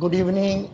Good evening.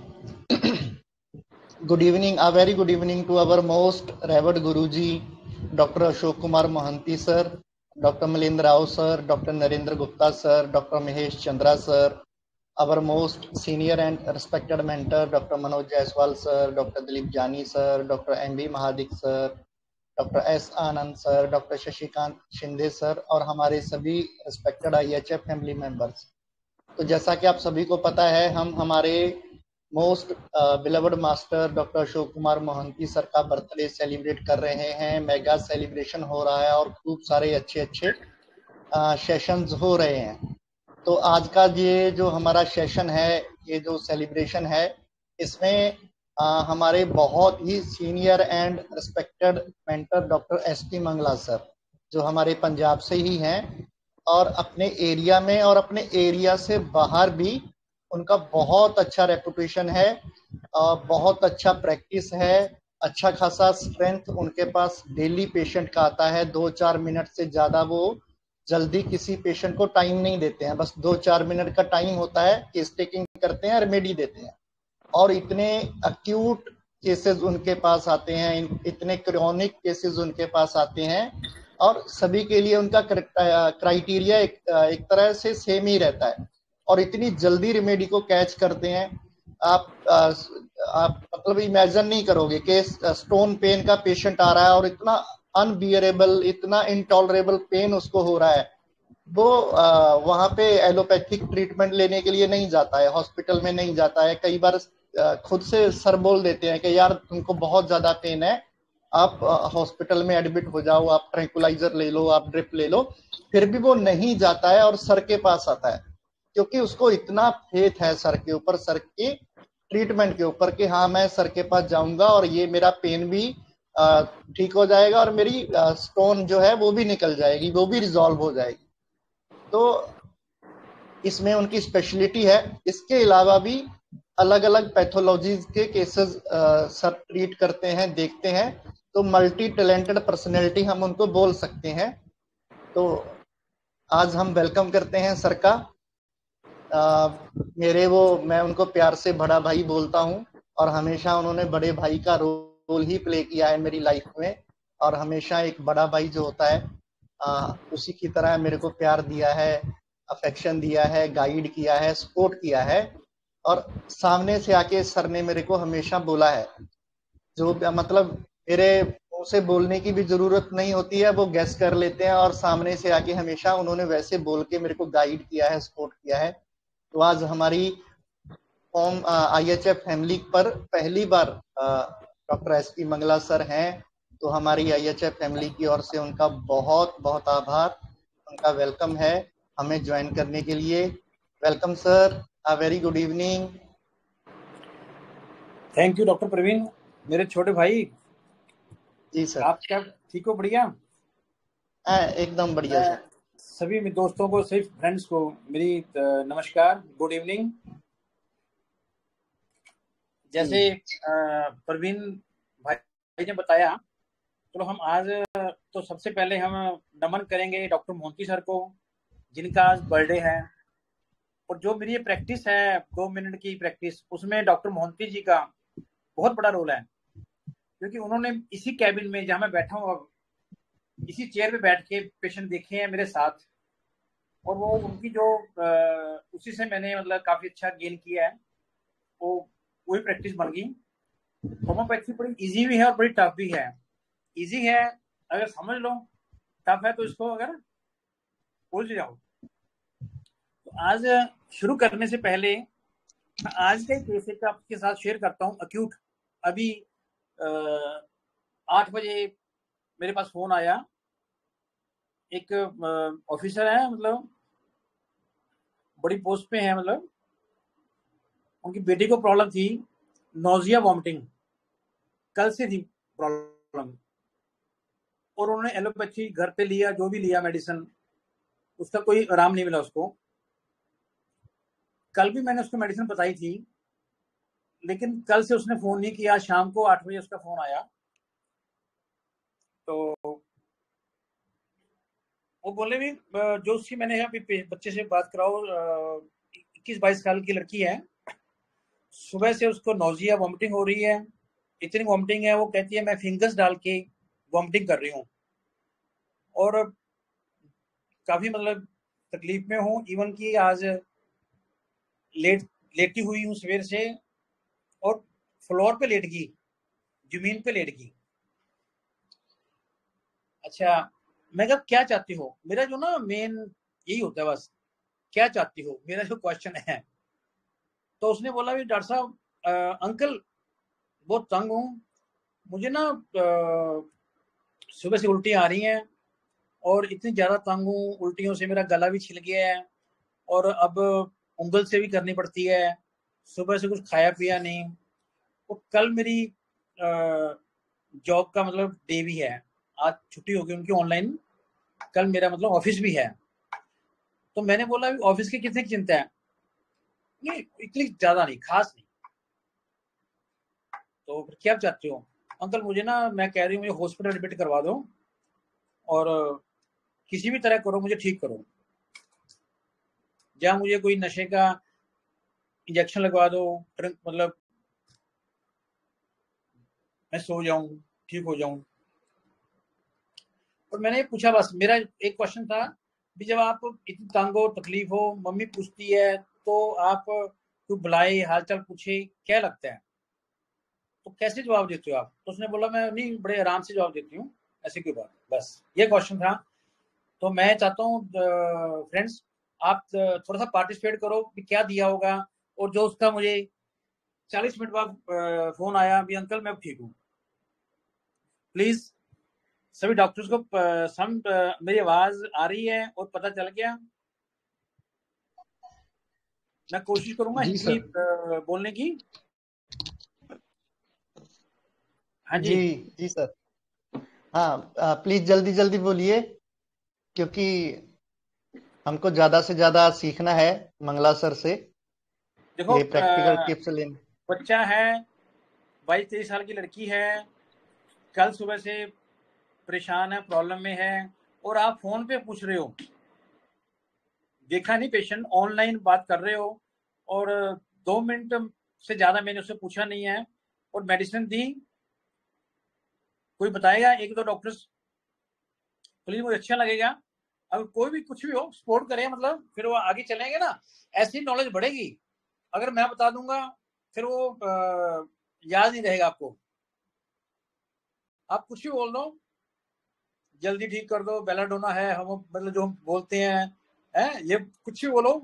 Good evening. A very good evening to our most revered Guruji, Dr. Ashok Kumar Mohanty sir, Dr. Milind Rao sir, Dr. Narendra Gupta sir, Dr. Mahesh Chandra sir, our most senior and respected mentor, Dr. Manoj Jaiswal sir, Dr. Dilip Jani sir, Dr. M.B. Mahadik sir, doctor S Anand sir, doctor Shashikant Shinde sir और हमारे सभी respected IHF family members. तो जैसा कि आप सभी को पता है, हम हमारे most beloved master doctor Ashok Kumar Mohanty sir का बर्थडे सेलिब्रेट कर रहे हैं। मेगा सेलिब्रेशन हो रहा है और खूब सारे अच्छे अच्छे सेशंस हो रहे हैं। तो आज का ये जो हमारा सेशन है, ये जो सेलिब्रेशन है, इसमें हमारे बहुत ही senior and respected mentor doctor SP Mangala sir, जो हमारे पंजाब से ही हैं और अपने एरिया में और अपने एरिया से बाहर भी उनका बहुत अच्छा रेपुटेशन है, बहुत अच्छा प्रैक्टिस है, अच्छा खासा स्ट्रेंथ उनके पास डेली पेशेंट का आता है। 2-4 मिनट से ज़्यादा वो जल्दी किसी पेशेंट को टाइम नहीं देते हैं, बस 2-4 मिनट का टाइम होता है, केस टेकिंग करते हैं, रेमेडी देते हैं। और इतने अक्यूट केसेस उनके पास आते हैं, इतने क्रॉनिक केसेस उनके पास आते हैं और सभी के लिए उनका क्राइटेरिया एक तरह से सेम ही रहता है और इतनी जल्दी रेमेडी को कैच करते हैं। आप मतलब इमेजिन नहीं करोगे कि स्टोन पेन का पेशेंट आ रहा है और इतना अनबियरेबल, इतना इंटॉलरेबल पेन उसको हो रहा है, वो वहां पे एलोपैथिक ट्रीटमेंट लेने के लिए नहीं जाता है, हॉस्पिटल में नहीं जाता है। कई बार खुद से सर बोल देते हैं कि यार तुमको बहुत ज्यादा पेन है, आप हॉस्पिटल में एडमिट हो जाओ, आप ट्रैंकुलाइजर ले लो, आप ड्रिप ले लो। फिर भी वो नहीं जाता है और सर के पास आता है, क्योंकि उसको इतना फेथ है सर के ऊपर, सर के ट्रीटमेंट के ऊपर कि हाँ मैं सर के पास जाऊंगा और ये मेरा पेन भी ठीक हो जाएगा और मेरी स्टोन जो है वो भी निकल जाएगी, वो भी रिजॉल्व हो जाएगी। तो इसमें उनकी स्पेशलिटी है। इसके अलावा भी अलग अलग पैथोलॉजीज के केसेस सर ट्रीट करते हैं, देखते हैं। तो मल्टी टैलेंटेड पर्सनैलिटी हम उनको बोल सकते हैं। तो आज हम वेलकम करते हैं सर का। मैं उनको प्यार से बड़ा भाई बोलता हूँ और हमेशा उन्होंने बड़े भाई का रोल ही प्ले किया है मेरी लाइफ में। और हमेशा एक बड़ा भाई जो होता है उसी की तरह मेरे को प्यार दिया है, अफेक्शन दिया है, गाइड किया है, सपोर्ट किया है। और सामने से आके सर ने मेरे को हमेशा बोला है, जो मतलब मेरे मुंह से बोलने की भी जरूरत नहीं होती है, वो गेस कर लेते हैं और सामने से आके हमेशा उन्होंने वैसे बोल के मेरे को गाइड किया है, सपोर्ट किया है। तो आज हमारी फॉर्म IHF फैमिली पर पहली बार डॉक्टर SP मंगला सर हैं। तो हमारी IHF फैमिली की ओर से उनका बहुत बहुत आभार, उनका वेलकम है हमें ज्वाइन करने के लिए। Welcome sir, a very good evening. Thank you doctor Praveen, मेरे छोटे भाई। जी सर। आप क्या ठीक हो? बढ़िया, एकदम बढ़िया सर। सभी दोस्तों को, सभी फ्रेंड्स को मेरी नमस्कार, गुड इवनिंग। जैसे प्रवीण भाई ने बताया, चलो हम आज तो सबसे पहले हम नमन करेंगे डॉक्टर मोहंती सर को, जिनका आज बर्थडे है। और जो मेरी ये प्रैक्टिस है 2 मिनट की प्रैक्टिस, उसमें डॉक्टर मोहंती जी का बहुत बड़ा रोल है, क्योंकि उन्होंने इसी कैबिन में जहां मैं बैठा हूँ, इसी चेयर पे बैठ के पेशेंट देखे हैं मेरे साथ। और वो उनकी जो उसी से मैंने मतलब काफी अच्छा गेन किया है, वो वही प्रैक्टिस बन गई। होम्योपैथी बड़ी इजी भी है और बड़ी टफ भी है। इजी है अगर समझ लो, टफ है तो इसको अगर उलझ जाओ। तो आज शुरू करने से पहले आज का केस एक आपके साथ शेयर करता हूँ, अक्यूट। अभी 8 बजे मेरे पास फोन आया, एक ऑफिसर है, मतलब बड़ी पोस्ट पे है, मतलब उनकी बेटी को प्रॉब्लम थी, नोजिया वॉमिटिंग, कल से थी प्रॉब्लम। और उन्होंने एलोपैथी घर पे लिया, जो भी लिया मेडिसिन, उसका कोई आराम नहीं मिला उसको। कल भी मैंने उसको मेडिसिन बताई थी, लेकिन कल से उसने फोन नहीं किया। शाम को 8 बजे उसका फोन आया, तो वो बोले भी जो उसकी, मैंने अभी बच्चे से बात कराओ, 21-22 साल की लड़की है, सुबह से उसको नोजिया वॉमिटिंग हो रही है, इतनी वॉमिटिंग है, वो कहती है मैं फिंगर्स डाल के वॉमिटिंग कर रही हूँ, और काफी मतलब तकलीफ में हूँ। इवन कि आज लेटी हुई हूँ सवेर से, और फ्लोर पे लेट गई, जमीन पे लेट गई। अच्छा, मैं कहा क्या चाहती हो, मेरा जो ना मेन यही होता है बस, क्या चाहती हो, मेरा जो क्वेश्चन है। तो उसने बोला भी डॉक्टर साहब अंकल बहुत तंग हूँ, मुझे ना सुबह से उल्टी आ रही हैं, और इतनी ज्यादा तंग हूँ, उल्टियों से मेरा गला भी छिल गया है, और अब उंगल से भी करनी पड़ती है, सुबह से कुछ खाया पिया नहीं, और कल मेरी जॉब का मतलब डे भी है, आज छुट्टी होगी उनकी ऑनलाइन, कल मेरा मतलब ऑफिस भी है। तो मैंने बोला ऑफिस की कितनी चिंता है, नहीं इतनी ज्यादा नहीं, खास नहीं। तो फिर क्या चाहते हो अंकल, मुझे ना, मैं कह रही हूँ मुझे हॉस्पिटल एडमिट करवा दो, और किसी भी तरह करो मुझे ठीक करो, या मुझे कोई नशे का इंजेक्शन लगवा दो, मतलब मैं सो जाऊं, ठीक हो जाऊं। और मैंने पूछा, बस मेरा एक क्वेश्चन था भी, जब आप इतनी तंग हो, तकलीफ हो, मम्मी पूछती है तो आप कोई बुलाए, हालचाल पूछे, क्या लगता है, तो कैसे जवाब देते हो आप? तो उसने बोला मैं नहीं, बड़े आराम से जवाब देती हूँ, ऐसी कोई बात। बस ये क्वेश्चन था। तो मैं चाहता हूँ फ्रेंड्स, आप थोड़ा सा पार्टिसिपेट करो कि क्या दिया होगा, और जो उसका मुझे 40 मिनट बाद फोन आया भी अंकल मैं ठीक हूँ। प्लीज सभी डॉक्टर्स को मेरी आवाज आ रही है और पता चल गया। मैं कोशिश करूंगा जी हिंदी सर। बोलने की। हाँ जी। जी जी सर। हाँ, प्लीज जल्दी जल्दी बोलिए, क्योंकि हमको ज्यादा से ज्यादा सीखना है मंगला सर से, देखो ये प्रैक्टिकल टिप्स लेने। बच्चा है, 22-23 साल की लड़की है, कल सुबह से परेशान है, प्रॉब्लम में है, और आप फोन पे पूछ रहे हो, देखा नहीं पेशेंट, ऑनलाइन बात कर रहे हो, और 2 मिनट से ज्यादा मैंने उससे पूछा नहीं है, और मेडिसिन दी। कोई बताएगा, एक दो डॉक्टर्स, प्लीज मुझे अच्छा लगेगा अगर कोई भी कुछ भी हो सपोर्ट करे, मतलब फिर वो आगे चलेंगे ना, ऐसी नॉलेज बढ़ेगी। अगर मैं बता दूंगा फिर वो याद नहीं रहेगा आपको। आप कुछ भी बोल दो, जल्दी ठीक कर दो, बेलाडोना है, हम मतलब जो हम बोलते हैं ये कुछ भी बोलो।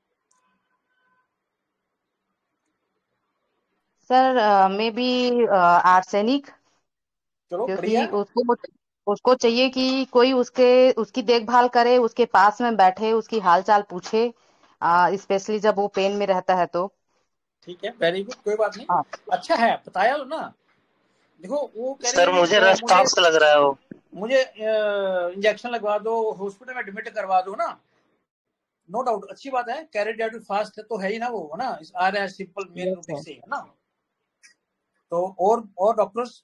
सर मे बी आर्सेनिक, चलो बढ़िया। क्योंकि उसको उसको चाहिए कि कोई उसकी देखभाल करे, उसके पास में बैठे, उसकी हाल चाल पूछे, स्पेशली जब वो पेन में रहता है तो। ठीक है, वेरी गुड, कोई बात नहीं। हाँ। अच्छा है, बताया लो ना। देखो वो कह सर रही मुझे रस्ट मुझे ऑफ लग रहा है वो। मुझे इंजेक्शन लगवा दो, हॉस्पिटल में एडमिट करवा दो ना। नो डाउट, अच्छी बात है, कैरेट डायबिटीज फास्ट तो है ही ना, वो है ना, आ रहा है simple main yes routine sir. से, है ना। तो और डॉक्टर्स?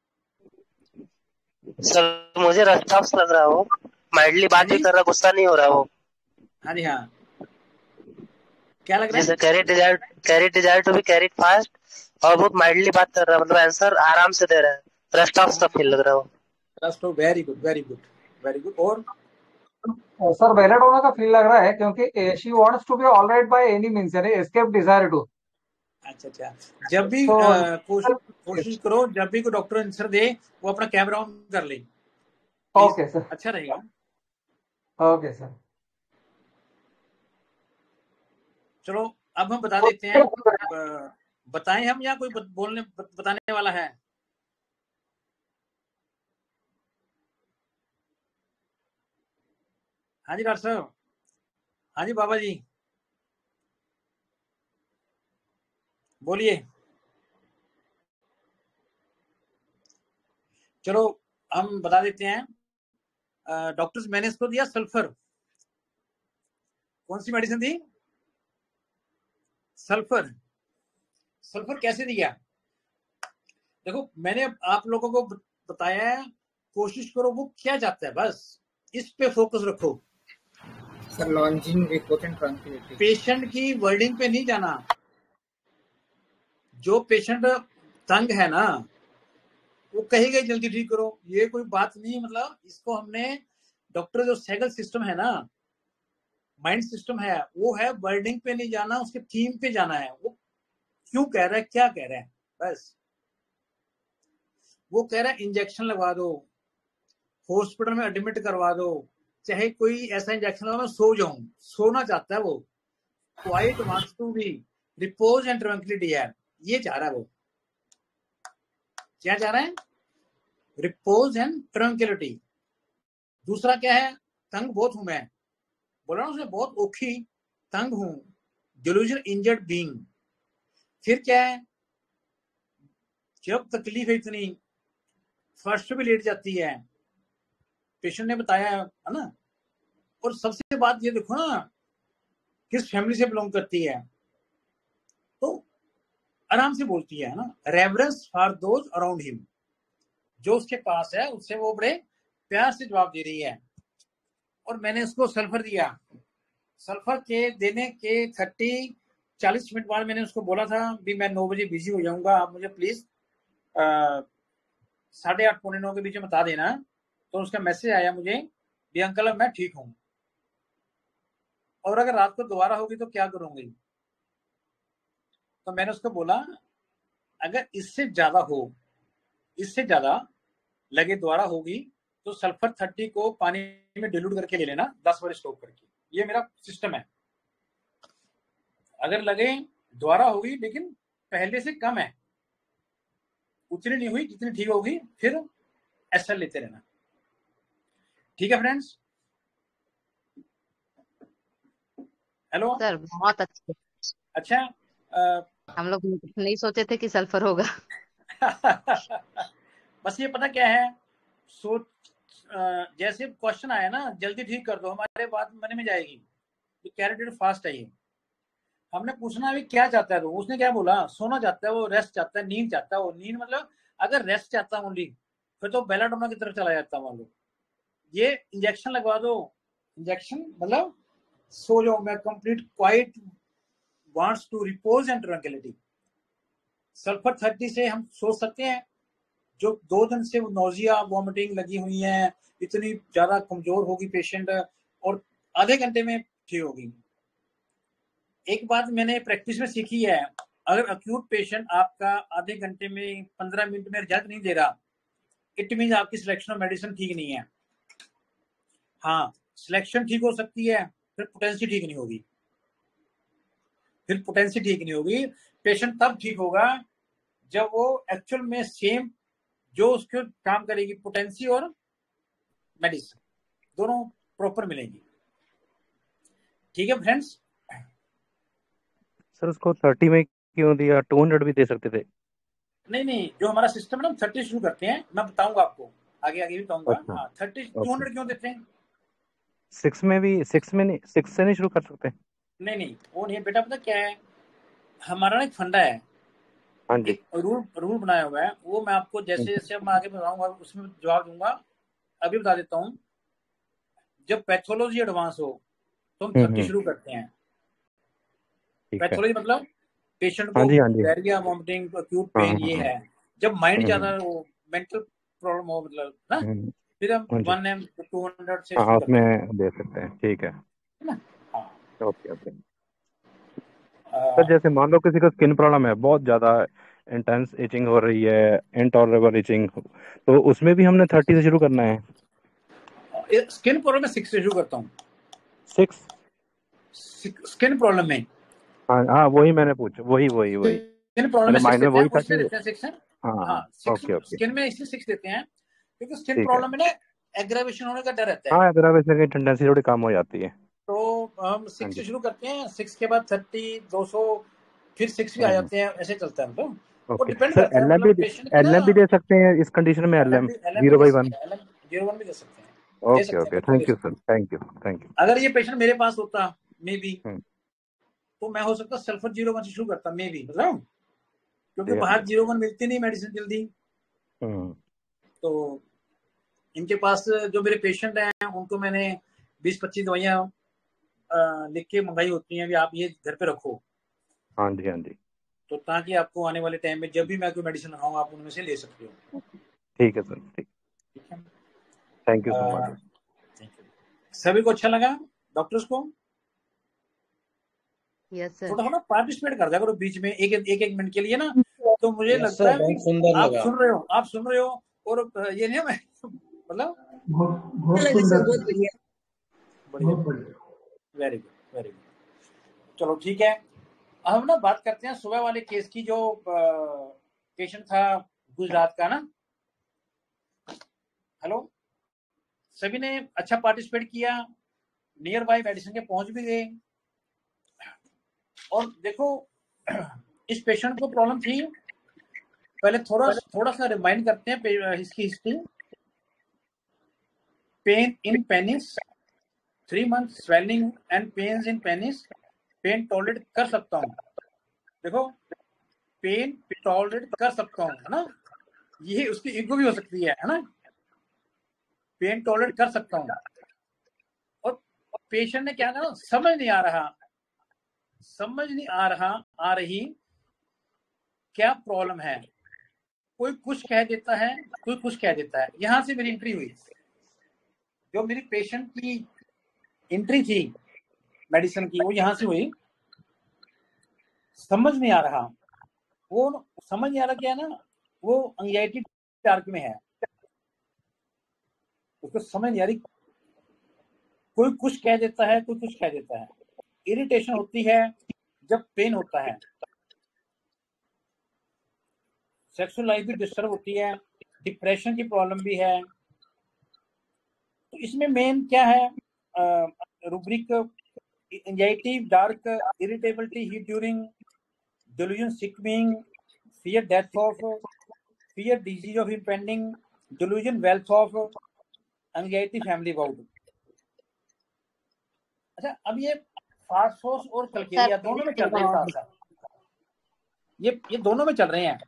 सर मुझे रस्ट ऑफ लग रहा है वो, माइल्डली हाँ बात भी जी, कर रहा, गुस्सा नहीं हो रहा वो। हाँ जी, हाँ, क्या लग रहा जैसे है? Carry desire to be carried fast, और बहुत माइल्डली बात कर रहा है, मतलब आंसर आराम से दे रहा है, रस्ट ऑफ सा फील लग रहा है वो। Trust, very good, very good, very good. और सर बेलाडोना का फील लग रहा है, क्योंकि she wants to be alright by any means, यानी एस्केप डिजायर टू। अच्छा अच्छा, जब भी तो कोशिश करो, जब भी कोई डॉक्टर आंसर दे वो अपना कैमरा ऑन कर ले, प्लीज, ओके सर, अच्छा रहेगा। Okay sir. चलो अब हम बता देते हैं, बताएं हम या कोई बताने वाला है? हाँ जी डॉक्टर साहब, हाँ जी बाबा जी, बोलिए। चलो हम बता देते हैं। डॉक्टर्स मैंने इसको दिया सल्फर। कौन सी मेडिसिन दी? सल्फर। सल्फर कैसे दिया? देखो मैंने आप लोगों को बताया है, कोशिश करो वो क्या चाहता है, बस इस पे फोकस रखो। सर लॉन्जिंग रिपोर्टेंट ट्रांसमिटिव, पेशेंट की वर्डिंग पे नहीं जाना। जो पेशेंट तंग है ना वो कहेगा जल्दी ठीक करो, ये कोई बात नहीं। मतलब इसको हमने डॉक्टर जो साइकिल सिस्टम है ना, माइंड सिस्टम है, वो है वर्डिंग पे नहीं जाना, उसके थीम पे जाना है। वो क्यों कह रहा है, क्या कह रहा है, बस। वो कह रहा है इंजेक्शन लगवा दो, हॉस्पिटल में एडमिट करवा दो, चाहे कोई ऐसा इंजेक्शन लगा मैं सो जाऊं, सोना चाहता है वो। Quiet wants to be repose and tranquillity है, ये चाह रहा है वो। क्या चाह रहा है? Repose and tranquillity. दूसरा क्या है? तंग बहुत हूं मैं, बोला ना उसने, बहुत औखी तंग हूं, डिल्यूजन इंजर्ड बीइंग। फिर क्या है? जब तकलीफ है इतनी, फर्स्ट भी लेट जाती है, पेशेंट ने बताया है ना। और सबसे बात ये देखो ना, किस फैमिली से बिलोंग करती है, तो आराम से बोलती है ना, reverence for those around him, जो उसके पास है उससे वो बड़े प्यार से जवाब दे रही है। और मैंने उसको सल्फर दिया, सल्फर के देने के 40 मिनट बाद मैंने उसको बोला था भी मैं 9 बजे बिजी हो जाऊंगा, आप मुझे प्लीज 8:30 पौने 9 के बीच में बता देना। तो उसका मैसेज आया मुझे भी अंकल अब मैं ठीक हूं, और अगर रात को दोबारा होगी तो क्या करूंगी। तो मैंने उसको बोला अगर इससे ज्यादा हो, इससे ज्यादा लगे दोबारा होगी तो सल्फर 30 को पानी में डिल्यूट करके ले लेना, 10 बजे स्टॉप करके। ये मेरा सिस्टम है। अगर लगे दोबारा होगी लेकिन पहले से कम है, उतनी नहीं हुई जितनी ठीक होगी, फिर एसएल लेते रहना। ठीक है फ्रेंड्स? हेलो सर बहुत अच्छे। अच्छा हम लोग नहीं सोचे थे कि सल्फर होगा। बस ये पता क्या है, सोच जैसे क्वेश्चन आया ना जल्दी ठीक कर दो, हमारे बात मन में जाएगी कैरेटेड फास्ट है ये। हमने पूछना अभी क्या चाहता है, तो उसने क्या बोला, सोना चाहता है वो, रेस्ट चाहता है, नींद चाहता है वो। नींद मतलब अगर रेस्ट चाहता है ओनली, फिर तो बेलाडोना की तरफ चला जाता है मान लो। ये इंजेक्शन लगवा दो, इंजेक्शन मतलब सो जाओ मैं, complete quiet wants to repose and tranquillity. Sulphur 30 से हम सोच सकते हैं जो 2 दिन से नोजिया वॉमिटिंग लगी हुई है, इतनी ज्यादा कमजोर होगी पेशेंट, और आधे घंटे में ठीक होगी। एक बात मैंने प्रैक्टिस में सीखी है, अगर अक्यूट पेशेंट आपका आधे घंटे में 15 मिनट में रिजल्ट नहीं दे रहा, इट मीन आपकी सिलेक्शन ऑफ मेडिसिन ठीक नहीं है। हाँ, सिलेक्शन ठीक हो सकती है, फिर पोटेंसी ठीक नहीं होगी। फिर पोटेंसी ठीक नहीं होगी, पेशेंट तब ठीक होगा जब वो एक्चुअल में सेम जो उसके काम करेगी, पोटेंसी और मेडिसिन दोनों प्रॉपर मिलेंगी। ठीक है फ्रेंड्स? सर उसको 30 में क्यों दिया, 200 भी दे सकते थे। नहीं, जो हमारा सिस्टम है ना, 30 शुरू करते हैं, मैं बताऊंगा आपको आगे भी बताऊंगा। अच्छा, हाँ 30 200 क्यों देते हैं? 6 में भी, 6 में नहीं, 6 से नहीं शुरू कर सकते। नहीं वो नहीं बेटा, पता क्या है, हमारा ना एक फंडा है, हाँ जी। एक रूल बनाया हुआ है, वो मैं आपको जैसे जैसे मैं आगे बताऊंगा उसमें जवाब दूंगा। अभी बता देता हूँ, जब पैथोलॉजी एडवांस हो तो हम 30 शुरू करते हैं। पैथोलॉजी मतलब पेशेंट को डायरिया, वॉमिटिंग, एक्यूट पेन ये है। जब माइंड ज्यादा वो मेंटल प्रॉब्लम हो, मतलब ना, फिर हम 1M 200 से उसमें दे सकते हैं। ठीक है ना? हाँ ओके। सर जैसे मान लो किसी को स्किन प्रॉब्लम है, बहुत ज्यादा इंटेंस इचिंग हो रही है, इनटॉलरेबल इचिंग, तो उसमें भी हमने 30 से शुरू करना है। स्किन प्रॉब्लम में 6 से शुरू करता हूँ। 6 स्किन प्रॉब्लम में? हाँ वही मैंने पूछा, वही स्किन प्रॉब्लम में 6 देते हैं, उसमें देते हैं 6 है। हाँ 6 स्किन में इसलिए 6 देते हैं क्योंकि स्किन प्रॉब्लम में ना एग्रावेशन होने का डर रहता है। हाँ, एग्रावेशन की टेंडेंसी थोड़ी कम हो जाती है। तो हम 6 से शुरू करते हैं, 6 के बाद 30, 200, फिर 6 भी आ जाते हैं, ऐसे चलता है। मतलब वो डिपेंड करता है, मतलब पेशेंट की ना। एलएम भी दे सकते हैं इस कंडीशन में, एलएम 0/1 0/1 भी दे सकते हैं। Okay thank you sir, thank you. अगर ये पेशेंट मेरे पास होता मे बी, तो मैं हो सकता सल्फर 0/1 से शुरू करता मे बी, मतलब क्योंकि बाहर 0/1 मिलती नहीं मेडिसिन जल्दी। तो इनके पास जो मेरे पेशेंट हैं उनको मैंने 20-25 दवाइयां लिख के मंगाई होती हैं, भी आप ये घर पे रखो। हाँ जी तो ताकि आपको आने वाले टाइम में जब भी मैं कोई मेडिसिन लगाऊंगा आप उनमें से ले सकते हो। ठीक है सर, ठीक। ठीक है, thank you so much. Thank you. सभी को अच्छा लगा डॉक्टर्स को? Yes sir. थोड़ा थोड़ा पार्टिसिपेट कर दिया करो बीच में, एक एक मिनट के लिए ना, तो मुझे लगता है बहुत सुंदर आप लगा। सुन रहे हो और ये नहीं मैं मतलब बहुत सुंदर, बहुत बढ़िया, बढ़िया, वेरी गुड, वेरी गुड। चलो ठीक है, हम ना बात करते हैं सुबह वाले केस की, जो पेशेंट था गुजरात का ना। हेलो, सभी ने अच्छा पार्टिसिपेट किया, नियर बाय मेडिसिन के पहुंच भी गए। और देखो इस पेशेंट को प्रॉब्लम थी, पहले थोड़ा सा रिमाइंड करते हैं इसकी history. Pain in penis, 3 month swelling and pains in penis, pain tolerate कर सकता हूँ। देखो पेन टॉलरेट कर सकता हूँ, है ना, ये उसकी ईगो भी हो सकती है ना, पेन टॉलरेट कर सकता हूँ। और पेशेंट ने क्या कहा, समझ नहीं आ रही क्या प्रॉब्लम है। कोई कुछ कह देता है, कोई कुछ कह देता है। यहां से मेरी एंट्री हुई, जो मेरी पेशेंट की एंट्री थी मेडिसिन की, वो यहां से हुई। समझ नहीं आ रहा, वो समझ नहीं आ रहा क्या है ना, वो एंजाइटी डार्क में है, उसको समझ नहीं आ रही, कोई कुछ कह देता है, कोई कुछ कह देता है। इरिटेशन होती है जब पेन होता है, सेक्सुअल लाइफ भी डिस्टर्ब होती है, डिप्रेशन की प्रॉब्लम भी है। तो इसमें मेन क्या है, rubric anxiety dark, irritability, heat during, delusion sick being, fear death of, fear disease of impending, delusion wealth of, anxiety family about। अच्छा, अब ये फास्फोर्स और कल्केरिया दोनों में चल रहे हैं साथ साथ, ये दोनों में चल रहे हैं।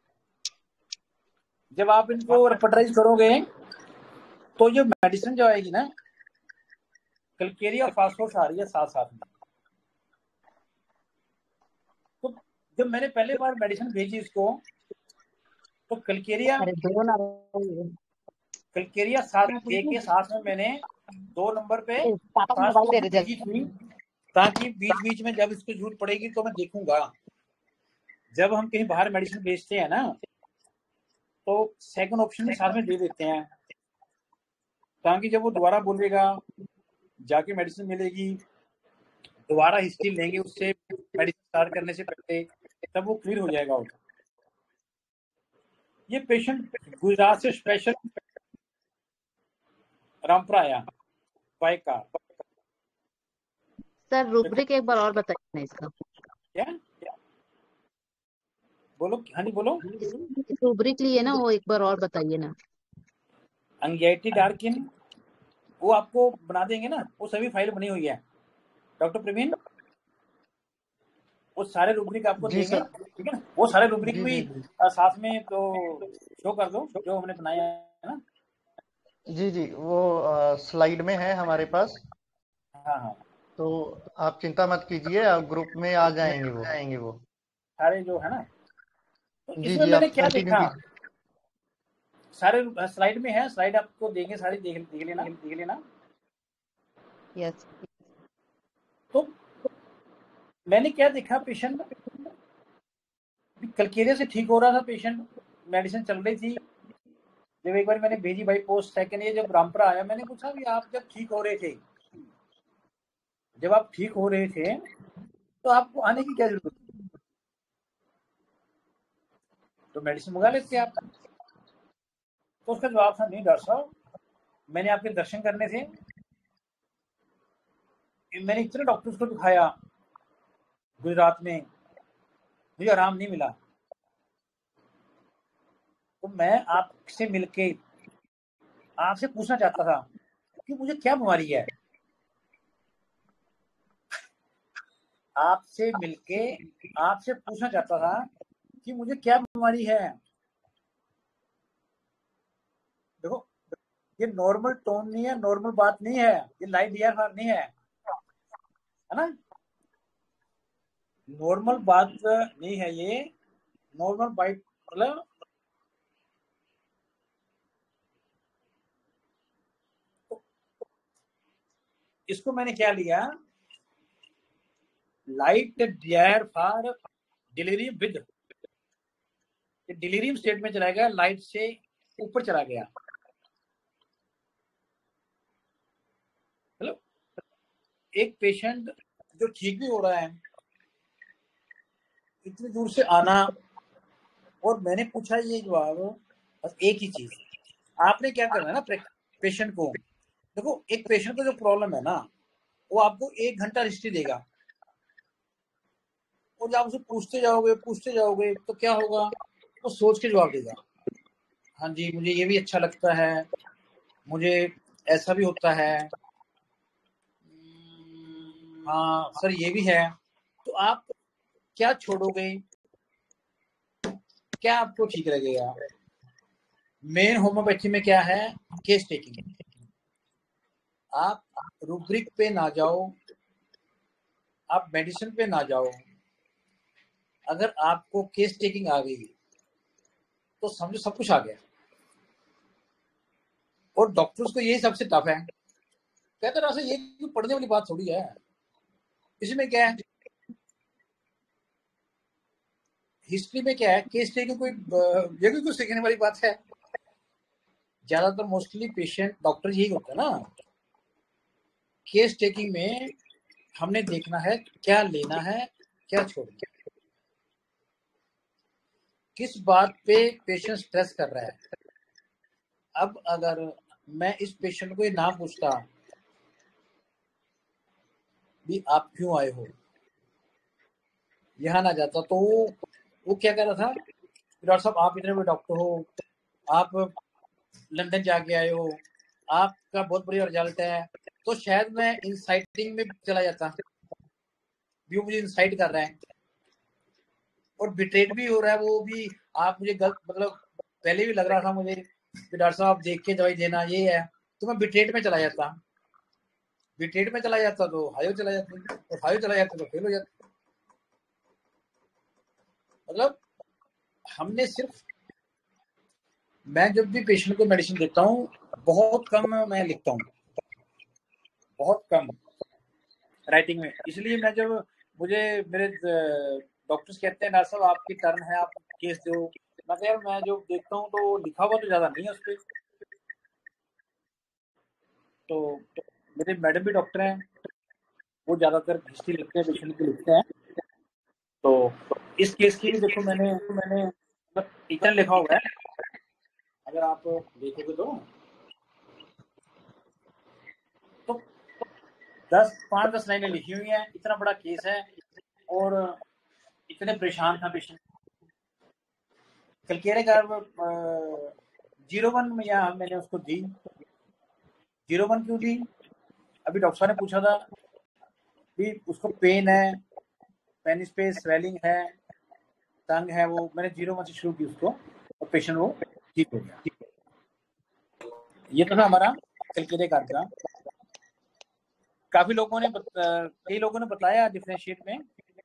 जब आप इनको रेपर्टाइज करोगे तो जो मेडिसिन जो आएगी ना, कल्केरिया और फास्फोर्स आ रही है साथ साथ में। तो जब मैंने पहले बार मेडिसिन भेजी इसको, तो कल्केरिया साथ के साथ में मैंने 2 नंबर पे फास्फोर्स भेजी थी, ताकि बीच बीच में जब इसको जरूरत पड़ेगी तो मैं देखूंगा। जब हम कहीं बाहर मेडिसिन भेजते हैं ना, तो सेकंड ऑप्शन भी साथ में दे देते हैं, ताकि जब वो दोबारा बोलेगा, जाके मेडिसिन मिलेगी, दोबारा हिस्ट्री लेंगे उससे मेडिसिन स्टार्ट करने से पहले, तब वो क्लियर हो जाएगा। ये पेशेंट गुजरात से स्पेशल रामपुरा आया बाइक का। सर रूब्रिक एक बार और बताइए ना इसका। क्या बोलो? हाँ जी बोलो। रूब्रिक लिए ना, वो एक बार और बताइए ना। एंजाइटी डार्किन, वो आपको बना देंगे ना, वो सभी फाइल बनी हुई है डॉक्टर प्रवीण, वो सारे रूब्रिक आपको देंगे, ठीक है ना, वो सारे रूब्रिक भी साथ में तो शो कर दो जो हमने बनाया है ना। जी वो स्लाइड में है हमारे पास। हाँ, तो आप चिंता मत कीजिए, आप ग्रुप में आ जाएंगे वो सारे जो है ना। तो जी इसमें मैंने आप क्या कंटिन्यू देखा, कीजिए। सारे स्लाइड में है, स्लाइड आपको देंगे, सारी देख लेना। यस। तो मैंने क्या देखा, पेशेंट कल्केरिया से ठीक हो रहा था, पेशेंट मेडिसिन चल रही थी। जब एक बार मैंने भेजी बाई पोस्ट, सेकंड ये जब रामपुरा आया, मैंने पूछा भी आप जब ठीक हो रहे थे, तो आपको आने की क्या जरूरत थी, तो मेडिसिन मंगा लेते आप। तो उसका जवाब था, नहीं डॉक्टर साहब, मैंने आपके दर्शन करने थे, मैंने इतने डॉक्टर्स को दिखाया गुजरात में, मुझे आराम नहीं मिला, तो मैं आपसे मिलके आपसे पूछना चाहता था कि मुझे क्या बीमारी है। आपसे मिलके आपसे पूछना चाहता था कि मुझे क्या बीमारी है। देखो ये नॉर्मल टोन नहीं है, नॉर्मल बात नहीं है, ये लाइट DFR नहीं है ना। नॉर्मल बात नहीं है ये, नॉर्मल बाइट मतलब इसको मैंने क्या लिया, light desire for delirium with, delirium state में चला गया, लाइट से ऊपर चला गया। मतलब एक पेशेंट जो ठीक भी हो रहा है, इतनी दूर से आना, और मैंने पूछा ये जवाब, बस एक ही चीज, आपने क्या करना है ना पेशेंट को, देखो एक पेशेंट को जो प्रॉब्लम है ना, वो आपको 1 घंटा हिस्ट्री देगा, और जब आप उसे पूछते जाओगे तो क्या होगा, वो सोच के जवाब देगा। हाँ जी मुझे ये भी अच्छा लगता है, मुझे ऐसा भी होता है, हाँ सर ये भी है। तो आप क्या छोड़ोगे, क्या आपको ठीक लगेगा? मेन होम्योपैथी में क्या है, केस टेकिंग। आप रूब्रिक पे ना जाओ, आप मेडिसिन पे ना जाओ, अगर आपको केस टेकिंग आ गई तो समझो सब कुछ आ गया। और डॉक्टर्स को यही सबसे टफ है, कहते रहा ये पढ़ने वाली बात थोड़ी है, इसमें क्या है, हिस्ट्री में क्या है, केस टेकिंग कोई ये भी कुछ सीखने वाली बात है। ज्यादातर मोस्टली पेशेंट डॉक्टर यही होता है ना, केस टेकिंग में हमने देखना है क्या लेना है क्या छोड़ना है, किस बात पे पेशेंट स्ट्रेस कर रहा है। अब अगर मैं इस पेशेंट को ये ना पूछता भी आप क्यों आए हो, यहाँ ना जाता, तो वो क्या कह रहा था, डॉक्टर साहब आप इतने बड़े डॉक्टर हो, आप लंदन जाके आए हो, आपका बहुत बढ़िया रिजल्ट है, तो शायद मैं इंसाइटिंग में चला जाता, भी मुझे इंसाइट कर रहा है और बिट्रेड भी हो रहा है, वो भी आप मुझे गलत, मतलब पहले भी लग रहा था मुझे कि डॉक्टर साहब देख के दवाई देना ये है, तो मैं बिट्रेड में चला जाता, बिट्रेड में चला जाता तो हायो चला जाता, और हायो चला जाता तो फेल हो जाता। मतलब हमने सिर्फ, मैं जब भी पेशेंट को मेडिसिन देता हूँ बहुत कम मैं लिखता हूँ, बहुत कम राइटिंग में, इसलिए मैं जब मुझे मेरे डॉक्टर्स कहते हैं डॉक्टर साहब आपकी टर्न है आप केस दो, मैं यार मैं जो देखता हूँ तो लिखा हुआ तो ज्यादा नहीं है उस पर। तो मेरे मैडम भी डॉक्टर हैं, वो ज्यादातर हिस्ट्री लिखते हैं, पेशेंट की लिखते हैं। तो इस केस की भी देखो मैंने मतलब इतना लिखा हुआ है, अगर आप देखोगे तो 5-10 लाइनें लिखी हुई हैं, इतना बड़ा केस है और इतने परेशान था पेशेंट। कल कह रहे 01 में यहाँ मैंने उसको दी, 01 क्यों दी, अभी डॉक्टर साहब ने पूछा था भी उसको पेन है, पेनिस पे स्वेलिंग है, तंग है, वो मैंने 01 से शुरू की उसको, और पेशेंट वो ठीक हो गया। ये तो था हमारा कलकेरे का। काफी लोगों ने कई लोगों ने बताया डिफरेंशिएट में,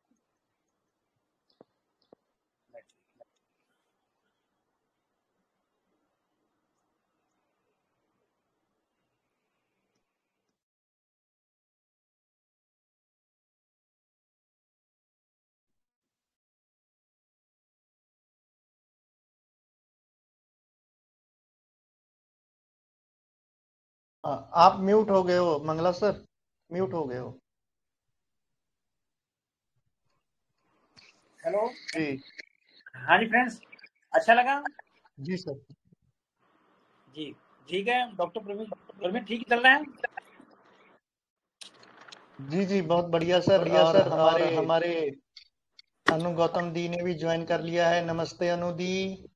आप म्यूट हो गए हो मंगला सर, म्यूट हो गए हो। हेलो जी हाँ जी फ्रेंड्स, अच्छा लगा जी सर। जी, ठीक है डॉक्टर प्रवीण ठीक चल रहा है। जी जी बहुत बढ़िया सर, और हमारे अनु गौतम दी ने भी ज्वाइन कर लिया है। नमस्ते अनु दी।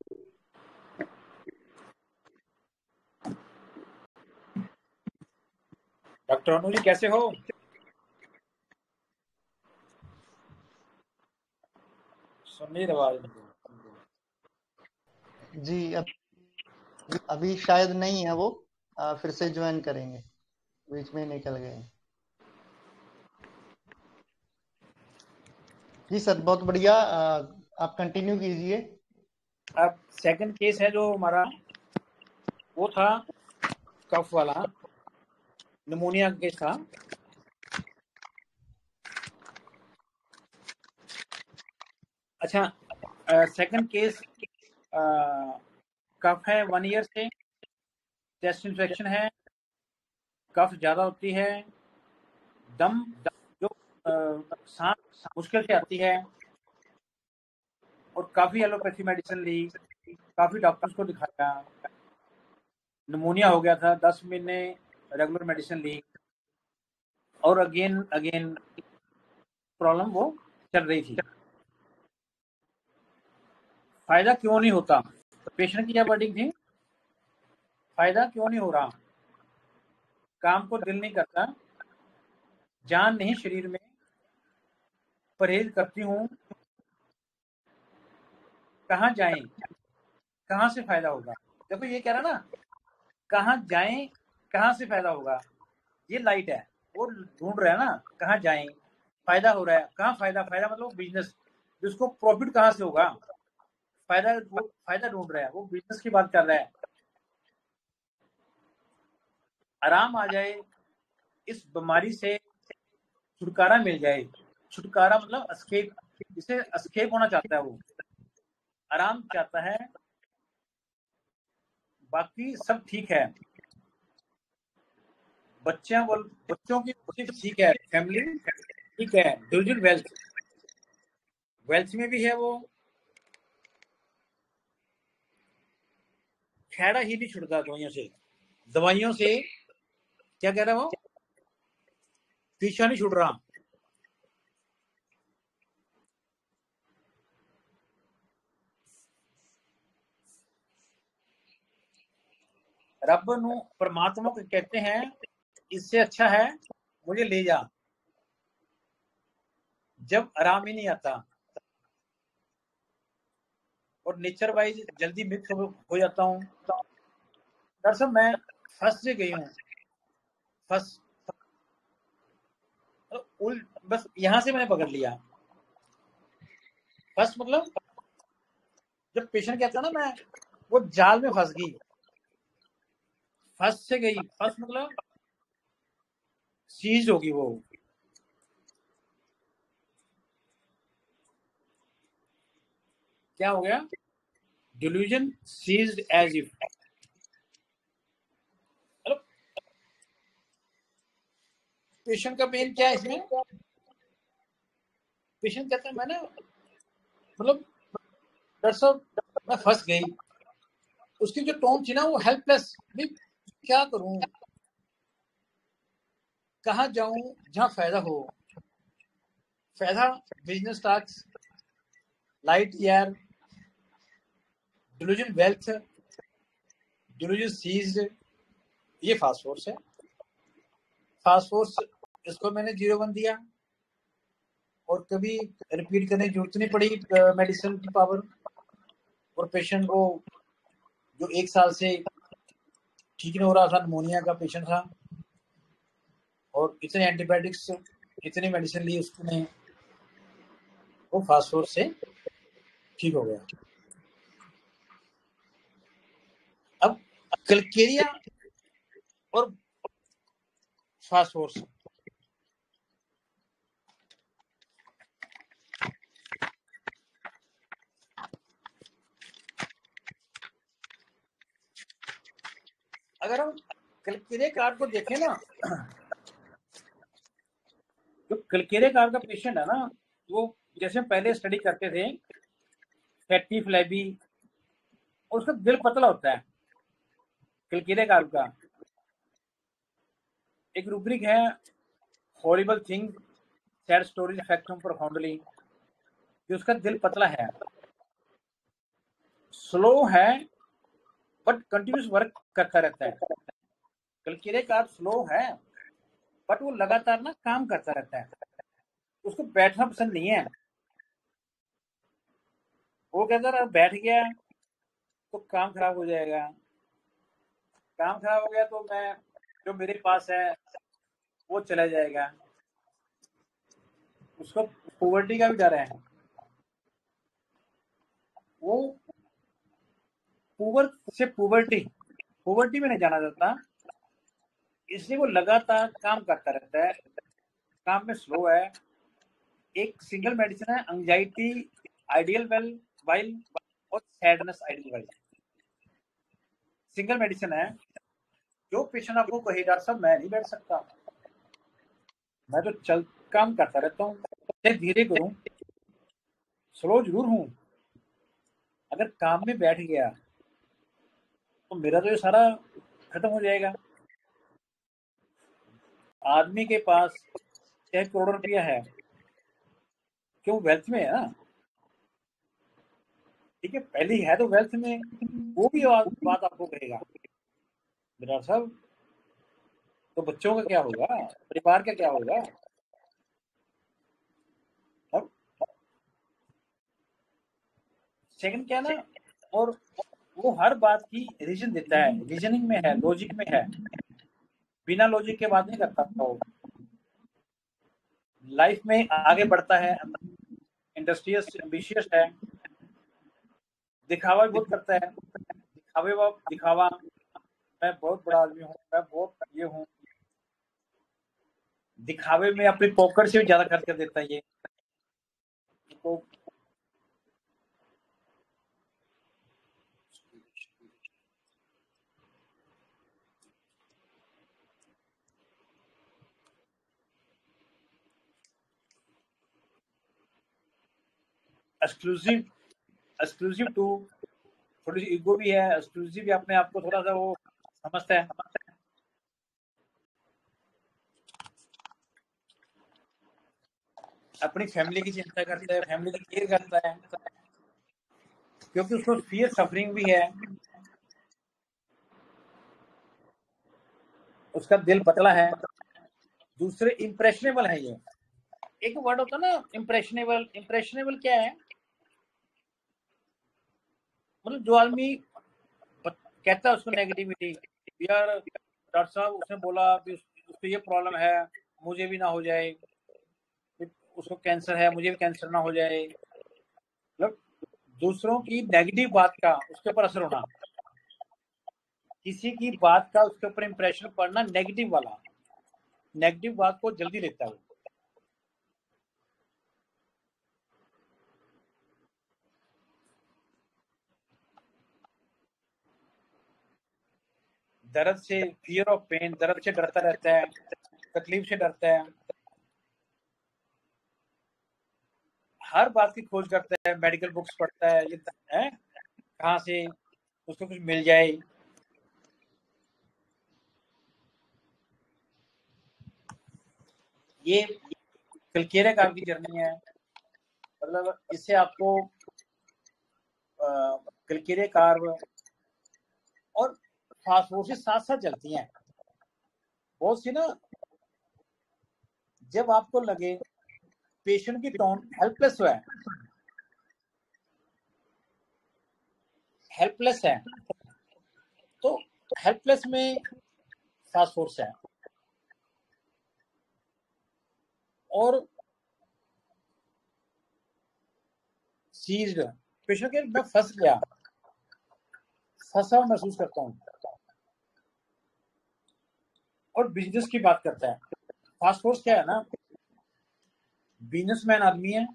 डॉक्टर अनु जी कैसे हो? सुनिए आवाज जी अभी शायद नहीं है वो, फिर से ज्वाइन करेंगे, बीच में निकल गए। जी सर, बहुत बढ़िया। आप कंटिन्यू कीजिए। अब सेकंड केस है जो हमारा, वो था कफ वाला, निमोनिया का केस था। अच्छा, सेकंड केस कफ है 1 ईयर से, चेस्ट इन्फेक्शन है, कफ ज्यादा होती है, दम जो सांस मुश्किल से आती है, और काफी एलोपैथी मेडिसिन ली, काफी डॉक्टर्स को दिखाया, निमोनिया हो गया था, 10 महीने रेगुलर मेडिसिन ली, और अगेन अगेन प्रॉब्लम वो चल रही थी। फायदा क्यों नहीं होता? पेशेंट की क्या वर्डिंग थी? फायदा क्यों नहीं हो रहा? काम को दिल नहीं करता, जान नहीं शरीर में, परहेज करती हूँ, कहाँ जाएं, कहाँ से फायदा होगा? देखो ये कह रहा ना, कहाँ जाएं, कहाँ से फायदा होगा। ये लाइट है, वो ढूंढ रहा है ना, कहाँ जाएं, फायदा हो रहा है, कहाँ फायदा? फायदा मतलब बिजनेस, जिसको प्रॉफिट कहाँ से होगा, फायदा, वो फायदा ढूंढ रहा है, वो बिजनेस की बात कर रहा है। आराम आ जाए, इस बीमारी से छुटकारा मिल जाए। छुटकारा मतलब एस्केप, जिसे एस्केप होना चाहता है, वो आराम चाहता है, बाकी सब ठीक है। बच्चों की ठीक है, फैमिली ठीक है, डिविजन वेल्थ में भी है, वो खेड़ा ही नहीं छुटता दवाइयों से क्या कह रहा है वो, पीछा नहीं छुट रहा। रब नू परमात्मा को कहते हैं, इससे अच्छा है मुझे ले जा, जब आराम ही नहीं आता, और नेचर वाइज जल्दी मिक्स हो जाता हूँ। डॉक्टर साहब मैं फंस से गई हूँ, फंस बस यहां से मैंने पकड़ लिया। फंस मतलब जब पेशेंट कहता है ना, मैं वो जाल में फंस गई, फंस से गई, फंस मतलब सीज होगी वो। क्या हो गया? Delusion seized as if. मतलब पेशेंट का पेन क्या है इसमें? पेशेंट कहता है मैंने मतलब डॉक्टर साहब मैं फंस गई। उसकी जो टोन थी ना, वो हेल्पलेस, भी क्या करूं, कहाँ जाऊं जहां फायदा हो। फायदा business tax, light year, delusion wealth, delusion seized, ये फास्फोर्स है। फास्फोर्स इसको मैंने 0.1 दिया, और कभी रिपीट करने की जरूरत नहीं पड़ी मेडिसिन की पावर। और पेशेंट को जो 1 साल से ठीक नहीं हो रहा था, निमोनिया का पेशेंट था, और इतने एंटीबायोटिक्स, इतनी मेडिसिन ली उसने, वो फास्फोर्स से ठीक हो गया। अब कलकेरिया और फास्फोर्स, अगर हम कलकेरिया कार्ड को देखें ना, जो कलकेरिया कार्ड का पेशेंट है ना, वो जैसे हम पहले स्टडी करते थे फैटी फ्लैबी, और उसका दिल पतला होता है। कलकेरिया कार्ड का एक रूब्रिक है, horrible thing sad stories affect him profoundly, कि उसका दिल पतला है, स्लो है, बट कंटिन्यूस वर्क करता रहता है। कलकेरिया कार्ड स्लो है, बट वो लगातार ना काम करता रहता है, उसको बैठना पसंद नहीं है। वो कहता है बैठ गया तो काम खराब हो जाएगा, काम खराब हो गया तो मैं जो मेरे पास है वो चला जाएगा। उसको पॉवर्टी का भी डर है, वो पुअर से पॉवर्टी में नहीं जाना चाहता, इसलिए वो लगातार काम करता रहता है, काम में स्लो है। एक सिंगल मेडिसिन है एंजाइटी आइडियल वेल वाइल और sadness ideal while, single medicine है। जो पेशेंट आपको कहे डॉक्टर साहब मैं नहीं बैठ सकता, मैं तो चल काम करता रहता हूँ, चाहे धीरे करूं, स्लो जरूर हूं, अगर काम में बैठ गया तो मेरा तो ये सारा खत्म हो जाएगा। आदमी के पास चाहे करोड़ रुपया है, क्यों वेल्थ में है ना, ठीक है, पहली है तो वेल्थ में, वो भी बात आपको कहेगा डॉक्टर साहब तो बच्चों का क्या होगा, परिवार का क्या होगा। और सेकंड क्या ना, और वो हर बात की रीजन देता है, रीजनिंग में है, लॉजिक में है, बिना लॉजिक के बात नहीं करता वो। लाइफ में आगे बढ़ता है, इंडस्ट्रियस एम्बिशियस है, दिखावा भी बहुत करता है, दिखावा मैं बहुत बड़ा आदमी हूँ, मैं बहुत ये हूँ, दिखावे में अपनी पॉकेट से भी ज्यादा खर्च कर देता है ये तो। एक्सक्लूसिव टू, थोड़ी सी ईगो भी है, एक्सक्लूसिव भी अपने आप को थोड़ा सा वो समझता है, अपनी फैमिली की चिंता करता है, फैमिली की केयर करता है, क्योंकि उसको फियर सफरिंग भी है, उसका दिल पतला है। दूसरे इम्प्रेशनेबल है, ये एक वर्ड होता है ना इम्प्रेशनेबल क्या है, मतलब जो आदमी कहता है उसको नेगेटिविटी, यार डॉक्टर साहब उसने बोला उसको ये प्रॉब्लम है, मुझे भी ना हो जाए, उसको कैंसर है मुझे भी कैंसर ना हो जाए, मतलब दूसरों की नेगेटिव बात का उसके ऊपर असर होना, किसी की बात का उसके ऊपर इंप्रेशन पड़ना, नेगेटिव वाला, नेगेटिव बात को जल्दी लेता है वो। दर्द से, फियर ऑफ पेन, दर्द से डरता रहता है, तकलीफ से डरता है, हर बात की खोज करता है, मेडिकल बुक्स पढ़ता है, ये है कहाँ से उसको कुछ मिल जाए। ये कलकेरे कार्व की जर्नी है, मतलब इससे आपको कलकेरे कार्व और फास्फोसिस साथ साथ चलती हैं बहुत सी ना। जब आपको लगे पेशेंट की टोन हेल्पलेस है तो हेल्पलेस में फास्फोर्स है, और सीज्ड पेशेंट के मैं फंस गया, फंसा महसूस करता हूँ, और बिजनेस की बात करता है। फास्फोर्स क्या है ना, बिजनेसमैन आदमी है,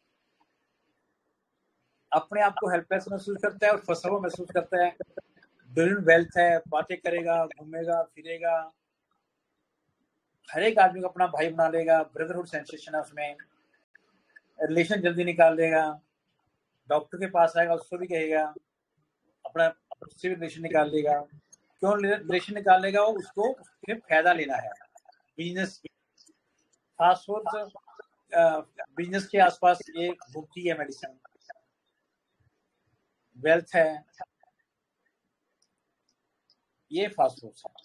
अपने आप को हेल्पलेस महसूस करता है और फंसा हुआ महसूस करता है, बिल्ड वेल्थ है, बातें करेगा, घूमेगा फिरेगा, हर एक आदमी को अपना भाई बना लेगा, ब्रदरहुड सेंसेशन है उसमें, रिलेशन जल्दी निकाल देगा, डॉक्टर के पास आएगा उसको भी कहेगा अपना, उससे भी रिलेशन निकाल देगा। क्यों रिलेशन निकाल लेगा, वो उसको उससे फायदा लेना है। बिजनेस फास्फोर्स बिजनेस के आसपास ये घूमती है मेडिसिन, वेल्थ है, ये फास्फोर्स है।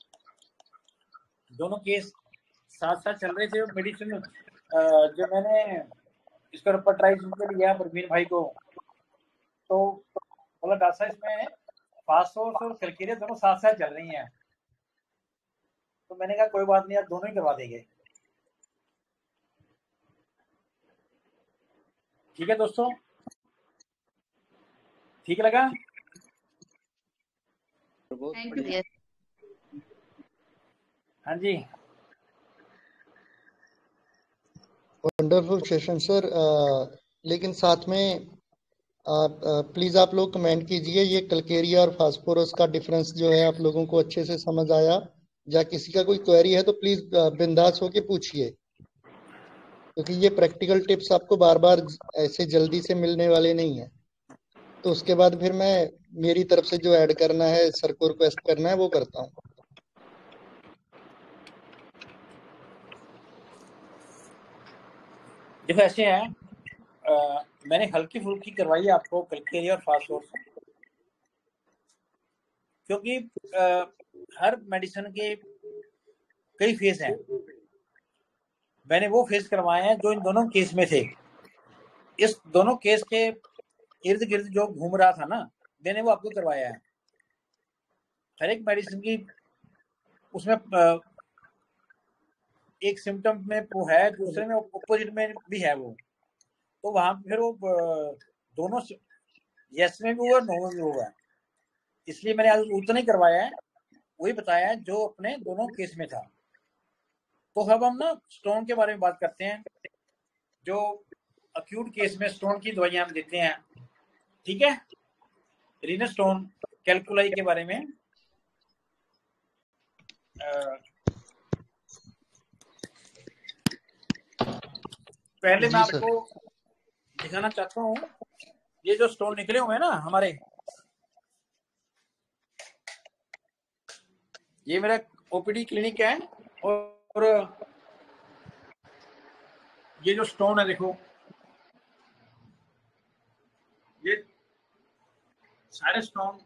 दोनों केस साथ साथ चल रहे थे। मेडिसिन जो मैंने इसका ऊपर ट्राई के लिया प्रवीण भाई को, तो बोला डॉक्टर साहब इसमें फास्फोर्स और कलकेरिया दोनों साथ साथ चल रही हैं, तो मैंने कहा कोई बात नहीं, आप दोनों ही करवा देंगे। ठीक है दोस्तों, ठीक लगा? Thank you. यस हाँ जी, वंडरफुल सेशन सर। लेकिन साथ में प्लीज आप लोग कमेंट कीजिए, ये कलकेरिया और फास्फोरस का डिफरेंस जो है आप लोगों को अच्छे से समझ आया, या किसी का कोई क्वेरी है तो प्लीज बिंदास होके पूछिए, क्योंकि ये प्रैक्टिकल टिप्स आपको बार बार ऐसे जल्दी से मिलने वाले नहीं है। तो उसके बाद फिर मैं मेरी तरफ से जो ऐड करना है, सर को रिक्वेस्ट करना है, वो करता हूँ। देखो ऐसे है, मैंने हल्की फुल्की करवाई है आपको कलकेरिया और फास्फोरस, क्योंकि हर मेडिसिन के कई फेज हैं। मैंने वो फेज करवाए हैं जो इन दोनों केस में थे। इस दोनों केस के इर्द गिर्द जो घूम रहा था ना, मैंने वो आपको करवाया है। हर एक मेडिसिन की उसमें एक सिम्टम में वो है, दूसरे में ऑपोजिट में भी है वो, तो वहां फिर वो दोनों यस में भी हुआ, नो में भी हुआ। इसलिए मैंने आज उतना ही करवाया है, वही बताया है जो अपने दोनों केस में था। तो अब हम ना स्टोन के बारे में बात करते हैं, जो अक्यूट केस में स्टोन की दवाइयां हम देते हैं। ठीक है, रीनल स्टोन कैलकुलाई के बारे में पहले मैं आपको दिखाना चाहता हूँ। ये जो स्टोन निकले हुए हैं ना हमारे, ये मेरा ओपीडी क्लिनिक है, और ये जो स्टोन है देखो, ये सारे स्टोन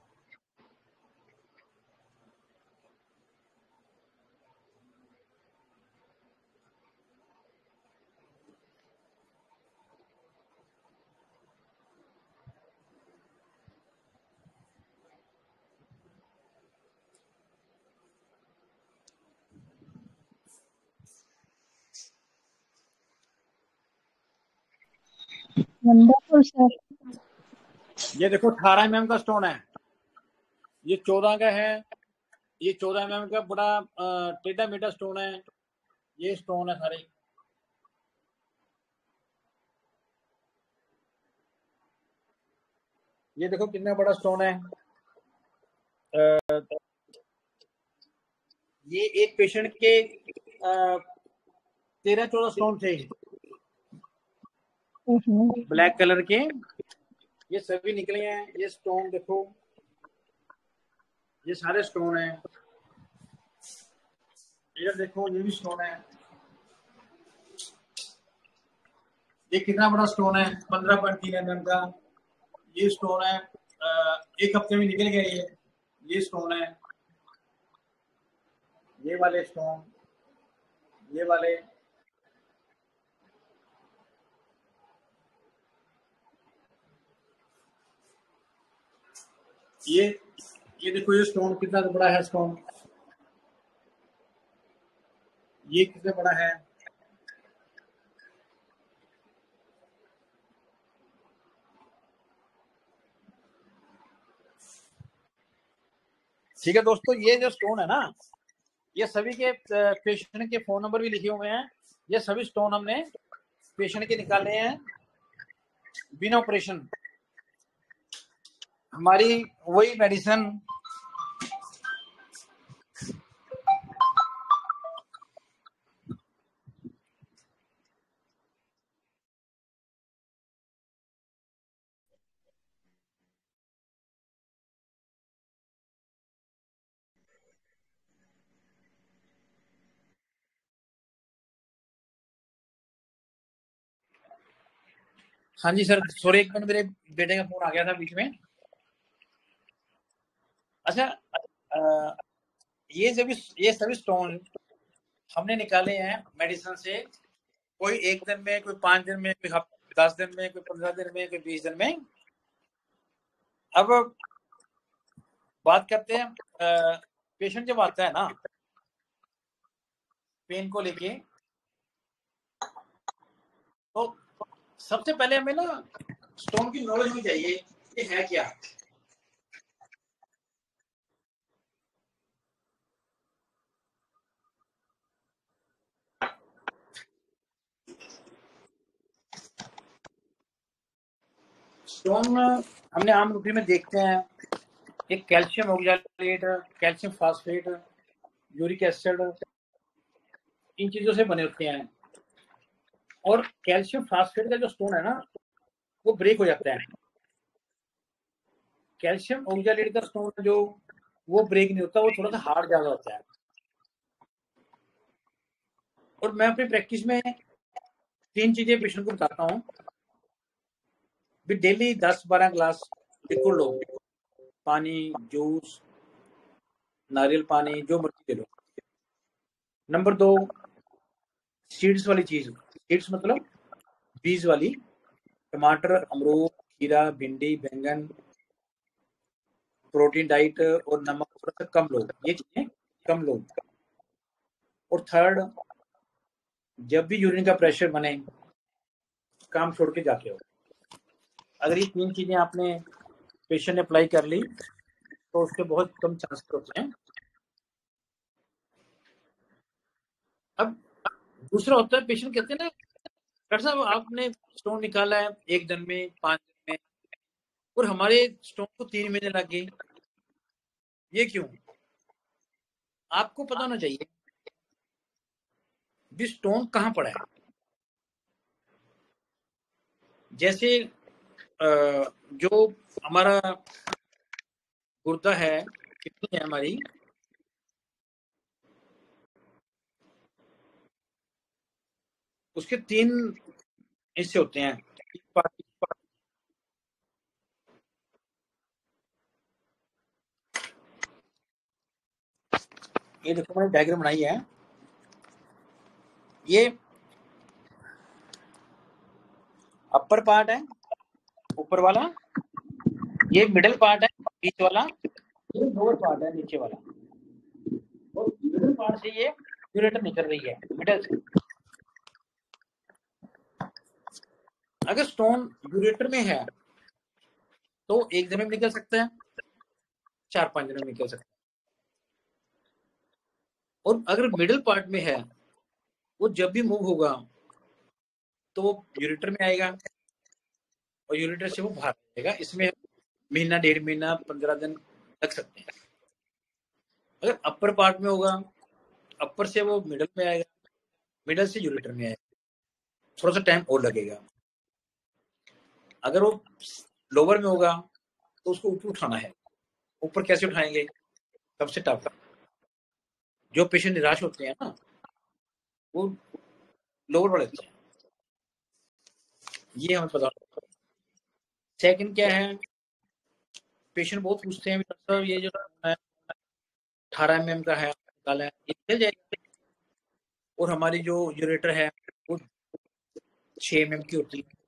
वंडरफुल सर। ये देखो 18 mm का स्टोन है, ये 14 का है, ये 14 mm का बड़ा टेढ़ा मेढ़ा स्टोन है। ये स्टोन है सारे। ये देखो कितना बड़ा स्टोन है। ये एक पेशेंट के 13-14 स्टोन थे ब्लैक कलर के, ये सभी निकले हैं। ये स्टोन देखो, ये सारे स्टोन हैं। इधर देखो, ये भी स्टोन है। ये कितना बड़ा स्टोन है, 15.3 mm का ये स्टोन है। एक हफ्ते में निकल गया ये स्टोन है। ये वाले स्टोन, ये वाले, ये देखो, ये स्टोन कितना बड़ा है। स्टोन ये कितना बड़ा है। ठीक है दोस्तों, ये जो स्टोन है ना, ये सभी के पेशेंट के फोन नंबर भी लिखे हुए हैं। ये सभी स्टोन हमने पेशेंट के निकाले हैं बिना ऑपरेशन। हमारी वही मेडिसिन हाँ जी सर, सॉरी, एक मिनट, मेरे बेटे का फोन आ गया था बीच में। अच्छा, ये सभी स्टोन हमने निकाले हैं मेडिसिन से। कोई 1 दिन में, कोई 5 दिन में, कोई 10 दिन में, कोई 15 दिन में, कोई 20 दिन में। अब बात करते हैं, पेशेंट जब आता है ना पेन को लेके, तो सबसे पहले हमें ना स्टोन की नॉलेज भी चाहिए, ये है क्या। स्टोन हमने आम रूटीन में देखते हैं, एक calcium oxalate, calcium phosphate, uric acid, इन चीजों से बने होते हैं। और कैल्शियम फास्फेट का जो स्टोन है ना वो ब्रेक हो जाता है। कैल्शियम ऑक्सैलेट का स्टोन जो वो ब्रेक नहीं होता, वो थोड़ा सा हार्ड ज्यादा होता है। और मैं अपनी प्रैक्टिस में 3 चीजें पेशेंट को बताता हूँ भी डेली 10-12 ग्लास लिक्विड लो, पानी, जूस, नारियल पानी, जो मर्जी ले लो। नंबर 2, सीड्स वाली चीज, सीड्स मतलब बीज वाली, टमाटर, अमरूद, खीरा, भिंडी, बैंगन, प्रोटीन डाइट और नमक थोड़ा सा कम लो, ये चीजें कम लो। और थर्ड, जब भी यूरिन का प्रेशर बने काम छोड़ के जाके हो। अगर ये 3 चीजें आपने पेशेंट ने अप्लाई कर ली तो उसके बहुत कम चांसेस होते हैं। अब दूसरा होता है, पेशेंट कहते हैं ना डॉक्टर साहब आपने स्टोन निकाला है 1 दिन में, 5 दिन में, और हमारे स्टोन को 3 महीने लग गए, ये क्यों। आपको पता होना चाहिए भी स्टोन कहाँ पड़ा है। जैसे जो हमारा गुर्दा है, किडनी है हमारी, उसके 3 हिस्से होते हैं। ये देखो मैंने डायग्राम बनाई है, ये अपर पार्ट है ऊपर वाला, ये मिडिल पार्ट है बीच वाला, ये लोअर पार्ट है नीचे वाला। और मिडिल पार्ट से ये यूरेटर निकल रही है मिडिल से। अगर स्टोन यूरेटर में है तो 1 दिन में निकल सकता है, 4-5 दिन में निकल सकता है। और अगर मिडिल पार्ट में है, वो जब भी मूव होगा तो वो यूरेटर में आएगा और यूरेटर से वो बाहर आएगा। इसमें महीना, 1.5 महीना, 15 दिन लग सकते हैं। अगर अपर पार्ट में होगा, अपर से वो मिडिल में आएगा, मिडिल से यूरेटर में आएगा, थोड़ा सा टाइम और लगेगा। अगर वो लोअर में होगा तो उसको ऊपर उठाना है। ऊपर कैसे उठाएंगे, सबसे टफ। जो पेशेंट निराश होते हैं ना वो लोअर वाले होते हैं, ये हमें पता। सेकंड क्या है, पेशेंट बहुत पूछते हैं डॉक्टर साहब ये जो 18 mm का है निकाला है, ये चल जाएगा। और हमारी जो यूरेटर है वो 6 mm की होती है।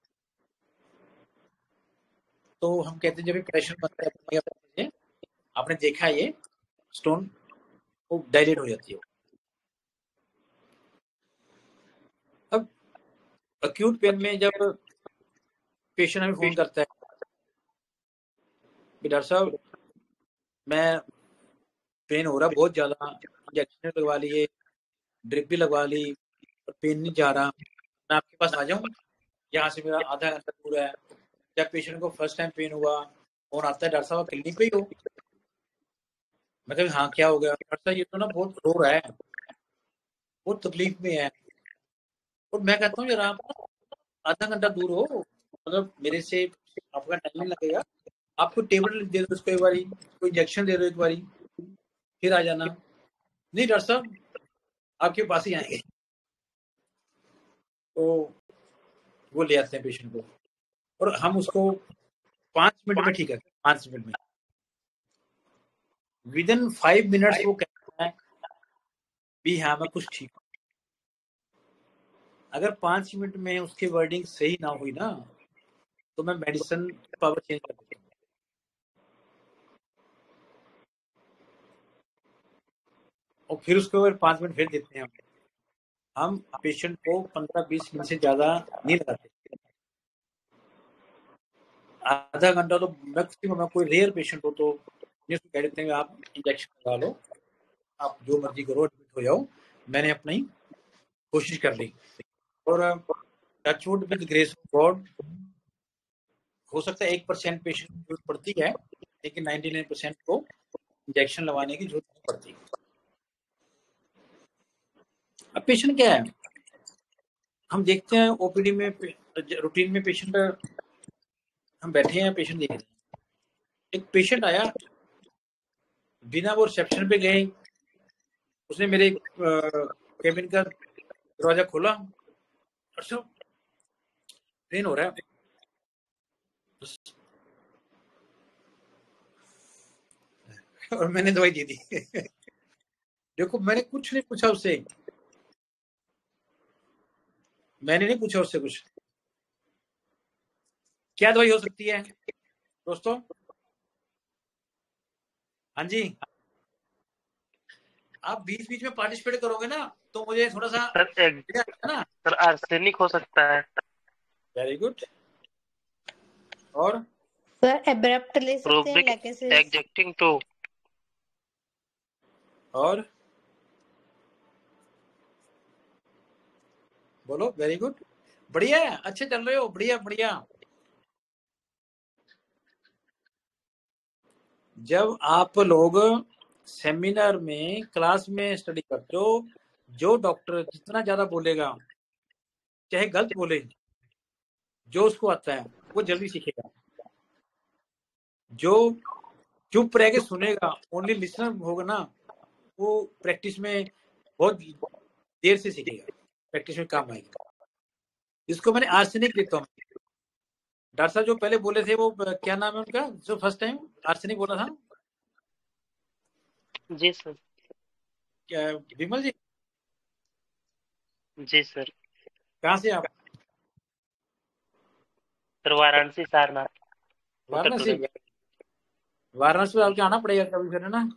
तो हम कहते हैं जब भी प्रेशर बनता है, आपने देखा है ये स्टोन वो डायलेट हो जाती है। अब एक्यूट पेन में जब पेशेंट हमें फोन करता है कि डॉक्टर साहब मैं पेन हो रहा बहुत ज्यादा, इंजेक्शन लगवा लिए, ड्रिप भी लगवा ली, और पेन नहीं जा रहा, मैं आपके पास आ जाऊं, यहाँ से मेरा आधा घंटा दूर है। जब पेशेंट को फर्स्ट टाइम पेन हुआ फोन आता है, डॉक्टर साहब क्लिनिक पे ही हो। मैं कहा हाँ क्या हो गया डॉक्टर साहब, ये तो ना बहुत रो रहा है, बहुत तकलीफ में है। और मैं कहता हूँ यार आप आधा घंटा दूर हो, मतलब मेरे से आपका टाइम नहीं लगेगा, आपको टेबल दे दो उसको एक बारी, कोई इंजेक्शन दे दो एक बारी, फिर आ जाना। नहीं डॉक्टर साहब आपके पास ही आएंगे। तो वो ले आते हैं पेशेंट को और हम उसको 5 मिनट में ठीक करते हैं। 5 मिनट में, विद इन 5 मिनट्स वो कहता है भी हाँ मैं कुछ ठीक हूँ। अगर 5 मिनट में उसकी वर्डिंग सही ना हुई ना तो मैं मेडिसिन पावर चेंज कर देता हूँ। और फिर उसको अगर 5 मिनट फिर देते हैं हम पेशेंट को 15-20 मिनट से ज्यादा नहीं लगाते। आधा घंटा तो मैक्सिमम, कोई रेयर पेशेंट हो तो कह देते हैं आप इंजेक्शन लगा लो, आप जो मर्जी करो, एडमिट हो जाओ, मैंने अपनी कोशिश कर ली। और touch wood with grace of God, हो सकता है 1% पेशेंट की जरूरत पड़ती है, लेकिन 99% को इंजेक्शन लगाने की जरूरत नहीं पड़ती। अब पेशेंट क्या है, हम देखते हैं ओपीडी में, रूटीन में पेशेंट, हम बैठे हैं, पेशेंट देख रहे हैं। एक पेशेंट आया, बिना वो रिसेप्शन पे गए, उसने मेरे केबिन का दरवाजा खोला, अच्छा पेन हो रहा है, और मैंने दवाई दे दी। देखो मैंने कुछ नहीं पूछा उससे, मैंने नहीं पूछा उससे कुछ, क्या दवाई हो सकती है दोस्तों? हाँ जी, आप बीच बीच में पार्टिसिपेट करोगे ना तो मुझे थोड़ा सा ना। सर आर्सेनिक हो सकता है। Very good. और सर एब्रप्ट ले सकते हैं, रूब्रिक लैकेसिस। Ejecting to. और बोलो, वेरी गुड, बढ़िया, अच्छे चल रहे हो, बढ़िया बढ़िया। जब आप लोग सेमिनार में, क्लास में स्टडी करते हो, जो डॉक्टर जितना ज्यादा बोलेगा, चाहे गलत बोले, जो उसको आता है वो जल्दी सीखेगा। जो चुप रह के सुनेगा, ओनली लिसनर होगा ना, वो प्रैक्टिस में बहुत देर से सीखेगा, प्रैक्टिस में काम आएगा। इसको मैंने आर्सेनिक लिखता हूँ। डॉक्टर साहब जो पहले बोले थे, वो क्या नाम है उनका, जो फर्स्ट टाइम आर्सेनिक बोला था? जी सर। क्या, विमल जी? जी सर। कहाँ से आप? सर वाराणसी, सारनाथ, उत्तर वाराणसी। प्रदेश। वाराणसी में आपके आना पड़ेगा कभी फिर, है ना?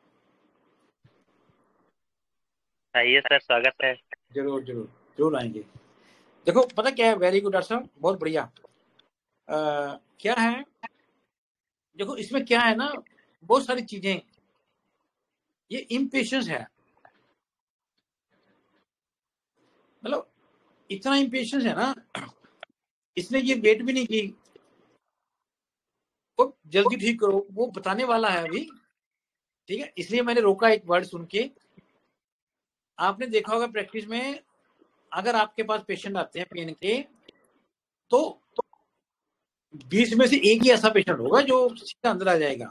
आइए सर, स्वागत है। जरूर जरूर जरूर आएंगे। देखो पता क्या है, वेरी गुड डॉक्टर साहब, बहुत बढ़िया। क्या है, देखो इसमें क्या है ना, बहुत सारी चीजें, ये इम्पेशंस है, मतलब इतना इम्पेशंस है ना, इसने ये वेट भी नहीं की, वो जल्दी ठीक करो, वो बताने वाला है अभी, ठीक है, इसलिए मैंने रोका एक वर्ड सुन के। आपने देखा होगा प्रैक्टिस में, अगर आपके पास पेशेंट आते हैं पेन के, तो 20 में से एक ही ऐसा पेशेंट होगा जो सीधा अंदर आ जाएगा,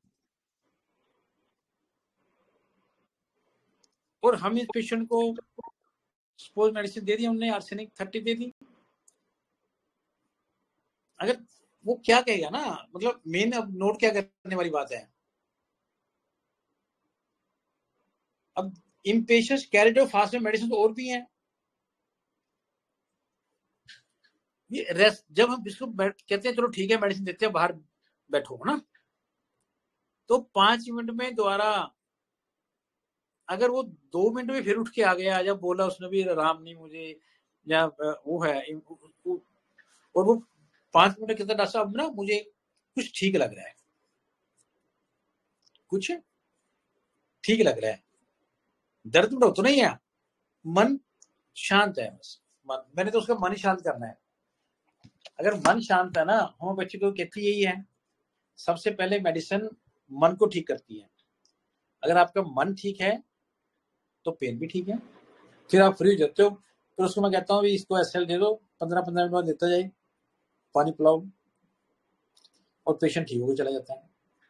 और हम इस पेशेंट को सपोज मेडिसिन दे दी हमने, आर्सेनिक 30 दे दी, अगर वो क्या कहेगा ना, मतलब मेन अब नोट क्या करने वाली बात है, अब इम्पेशंस कैरिड ऑफ फास्ट में मेडिसिन तो और भी हैं, ये रेस्ट, जब हम इसको कहते हैं चलो ठीक है मेडिसिन देते हैं, बाहर बैठो ना, तो 5 मिनट में दोबारा, अगर वो 2 मिनट में फिर उठ के आ गया, जब बोला उसने भी आराम नहीं मुझे, या वो है, और वो 5 मिनट कहता डॉक्टर साहब ना मुझे कुछ ठीक लग रहा है, कुछ ठीक लग रहा है, दर्द में तो नहीं है, मन शांत है, बस मैंने तो उसका मन ही शांत करना है। अगर मन शांत है ना, होम्योपैथी को कहती यही है, सबसे पहले मेडिसिन मन को ठीक करती है, अगर आपका मन ठीक है तो पेन भी ठीक है, फिर आप फ्री हो जाते हो। फिर उसको मैं कहता हूँ इसको एसएल दे दो, 15-15 मिनट बाद देता जाए, पानी पिलाओ, और पेशेंट ठीक होकर चला जाता है।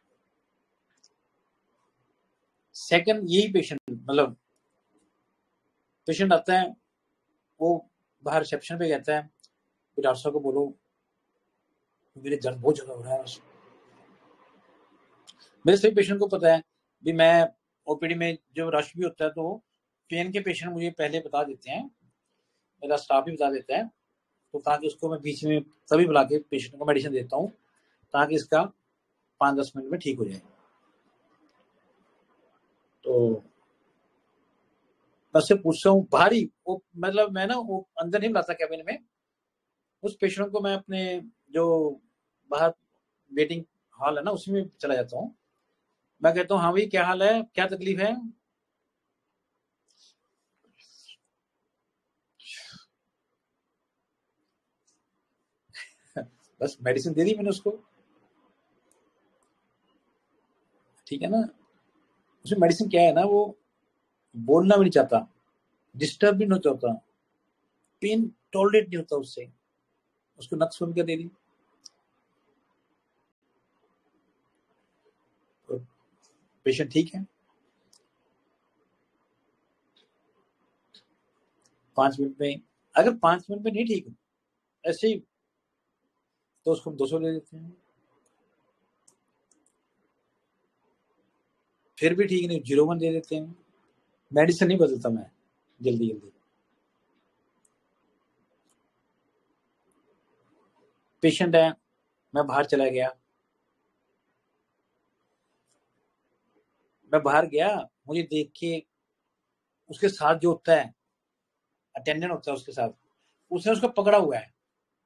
सेकंड, यही पेशेंट, मतलब पेशेंट आता है, वो बाहर रिसेप्शन पे कहता है डॉक्टर साहब को बोलो मेरे दर्द बहुत ज्यादा हो रहा है, मेरे सभी पेशेंट को पता है भी, मैं ओपीडी में जो रश भी होता है तो पेन के पेशेंट मुझे पहले बता देते हैं, मेरा स्टाफ भी बता देता है, तो ताकि उसको मैं बीच में तभी बुला के पेशेंट को मेडिसिन देता हूँ, ताकि इसका 5-10 मिनट में ठीक हो जाए। तो मैं उससे पूछता हूँ भारी, वो मतलब मैं ना वो अंदर नहीं बुलाता कैबिन में, उस पेशेंट को मैं अपने जो बाहर वेटिंग हॉल है ना, उसी में चला जाता हूँ। मैं कहता हूँ हाँ भाई क्या हाल है, क्या तकलीफ है? बस मेडिसिन दे दी मैंने उसको, ठीक है ना। उसमें मेडिसिन क्या है ना, वो बोलना भी नहीं चाहता, डिस्टर्ब भी नहीं चाहता, पेन टॉलरेट नहीं होता उससे, उसको नक्स बंद कर दे दी। पेशेंट ठीक है, 5 मिनट में। अगर 5 मिनट में नहीं ठीक ऐसे ही तो उसको हम 200 ले देते हैं। फिर भी ठीक नहीं, 01 दे देते हैं। मेडिसिन नहीं बदलता मैं जल्दी जल्दी। पेशेंट है, मैं बाहर चला गया, मैं बाहर गया, मुझे देख के उसके साथ जो होता है, अटेंडेंट होता है उसके साथ, उसने उसको पकड़ा हुआ है,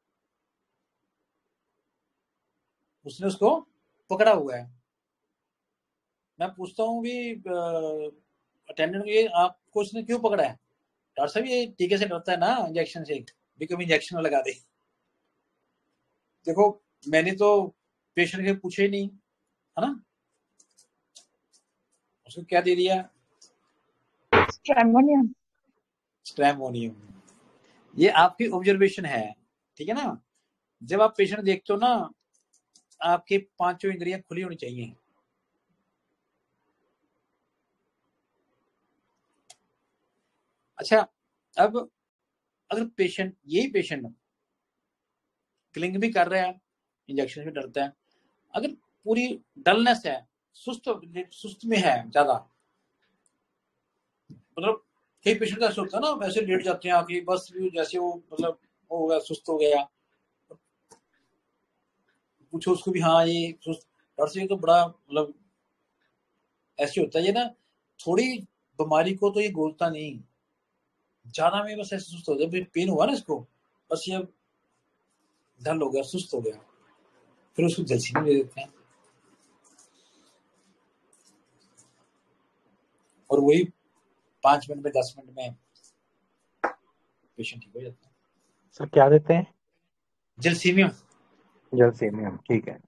उसने उसको पकड़ा हुआ है। मैं पूछता हूँ भी अटेंडेंट को, ये आपको उसने क्यों पकड़ा है? डॉक्टर साहब ये टीके से डरता है ना, इंजेक्शन से, भी कभी इंजेक्शन में लगा दे। देखो मैंने तो पेशेंट के पूछे ही नहीं, है ना, उसको क्या दे दिया? स्ट्रैमोनियम। ये आपकी ऑब्जर्वेशन है, ठीक है ना। जब आप पेशेंट देखते हो ना, आपके 5 इंद्रियां खुली होनी चाहिए। अच्छा, अब अगर पेशेंट, यही पेशेंट क्लिंग भी कर रहा है, इंजेक्शन भी डरता है, अगर पूरी डलनेस है, सुस्त में है ज्यादा, मतलब कई पेशेंट का ऐसा होता है ना, वैसे लेट जाते हैं आके, बस भी जैसे वो मतलब हो गया, सुस्त हो गया, पूछो उसको भी हाँ ये सुस्त, डर से तो बड़ा मतलब ऐसे होता है ये ना, थोड़ी बीमारी को तो ये गोलता नहीं, ज्यादा में बस ऐसे सुस्त हो जाए, पेन हुआ ना इसको, बस ये डल हो गया, सुस्त हो गया, फिर उसको जलसीन दे देते हैं, और वही 5 मिनट में 10 मिनट में पेशेंट ठीक हो जाता है। सर क्या देते हैं? जलसीमियम। जलसीमियम, ठीक है।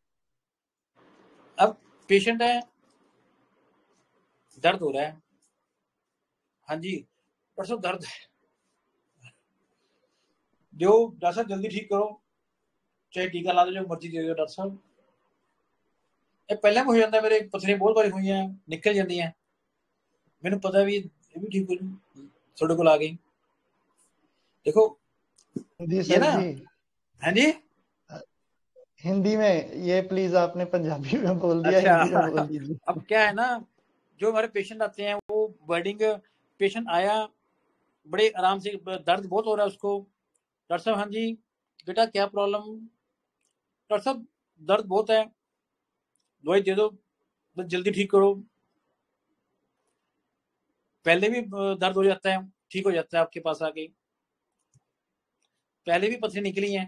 अब पेशेंट है, दर्द हो रहा है, हाँ जी डॉक्टर साहब दर्द है, जो डॉक्टर साहब जल्दी ठीक करो, चाहे टीका ला दो, जो मर्जी दे दो डॉक्टर साहब। पहले हो जाता है, मेरे पथरी बहुत बारी हुई है, निकल जाती है, मैंने पता भी ये भी ठीक हो जाए, थोड़े को आ गई। देखो जी ये सर ना, जी, हाँ जी, हिंदी में ये प्लीज आपने पंजाबी में बोल दिया, अच्छा हिंदी में बोल दीजिए। अब क्या है ना, जो हमारे पेशेंट आते हैं, वो बर्डिंग पेशेंट आया, बड़े आराम से, दर्द बहुत हो रहा है उसको, डॉक्टर साहब हाँ जी बेटा क्या प्रॉब्लम? डॉक्टर साहब दर्द बहुत है, दवाई दे दो, बस जल्दी ठीक करो। पहले भी दर्द हो जाता है, ठीक हो जाता है आपके पास आके, पहले भी पथरी निकली है,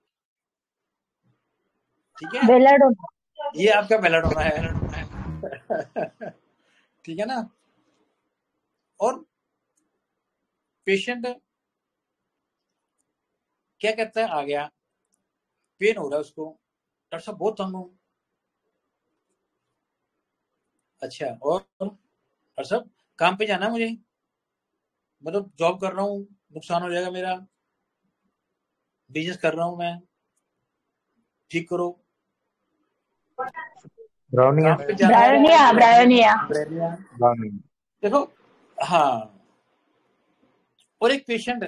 ठीक है, ये आपका मेलाडोना है ठीक है ना। और पेशेंट क्या कहता है, आ गया, पेन हो रहा है उसको, डॉक्टर साहब बहुत तंग हूं। अच्छा, और डॉक्टर साहब काम पे जाना है मुझे, मतलब जॉब कर रहा हूँ, नुकसान हो जाएगा मेरा, बिजनेस कर रहा हूँ मैं, ठीक करो। ब्राउनिया। काम पे जाना है, ब्रायनिया। ब्राउनिया। देखो हाँ, और एक पेशेंट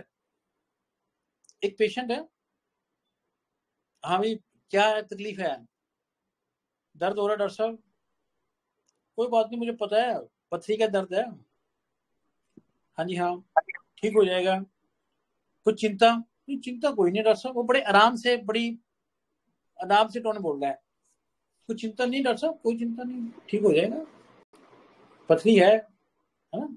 है, हाँ भाई क्या तकलीफ है? दर्द हो रहा है डॉक्टर साहब, कोई बात नहीं, मुझे पता है पथरी का दर्द है, हाँ जी हाँ ठीक हो जाएगा, कुछ चिंता कोई नहीं डॉक्टर साहब। वो बड़े आराम से, बड़ी आराम से टोन बोल रहा है, कुछ चिंता नहीं डॉक्टर साहब, कोई चिंता नहीं, ठीक हो जाएगा, पथरी है ना।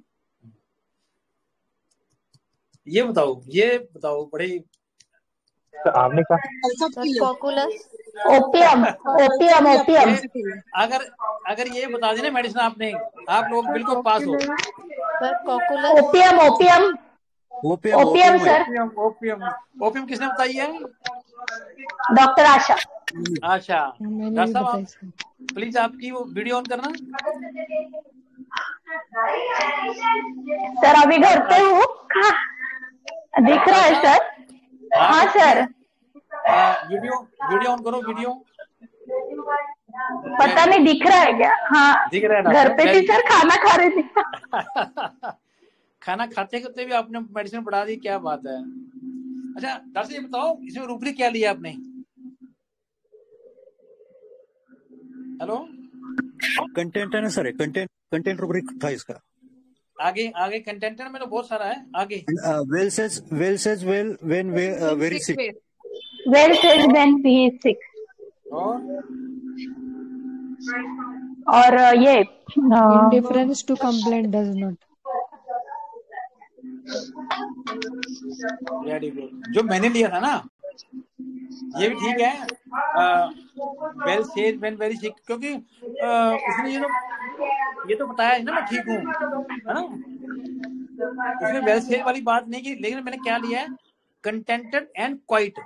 ये बताओ बड़े तो आपने कहा सर पॉकुलस ओपियम ओपियम ओपियम अगर अगर ये बता दी ना मेडिसिन आपने, आप लोग बिल्कुल पास हो। Sir cocculus opium opium opium opium sir opium opium opium किसने बताई है? डॉक्टर आशा अच्छा मैंने डॉक्टर भी साहब बताई आप सर। प्लीज आपकी वो वीडियो ऑन करना। सर अभी घर पे हूँ। दिख रहा है सर? हाँ सर। वीडियो वीडियो ऑन करो वीडियो। पता नहीं दिख रहा है क्या? हाँ दिख रहा है घर डॉक्टर पे थी सर, खाना खा रही थी। खाना खाते करते भी आपने मेडिसिन बढ़ा दी, क्या बात है। अच्छा डॉक्टर साहब ये बताओ इसमें रूब्रिक क्या लिया आपने? हेलो कंटेंट है ना सर, कंटेंट रूब्रिक था इसका। आगे आगे कंटेंट में तो बहुत सारा है आगे। Well says well when very sick. Well says when he is sick. और ये Indifference to complaint does not. Very good, जो मैंने लिया था ना ये भी ठीक है। Well says when very sick, क्योंकि उसने ये तो बताया है ना मैं ठीक हूँ, है ना। उसने वेल सेज वाली बात नहीं की, लेकिन मैंने क्या लिया है? Contented and quiet.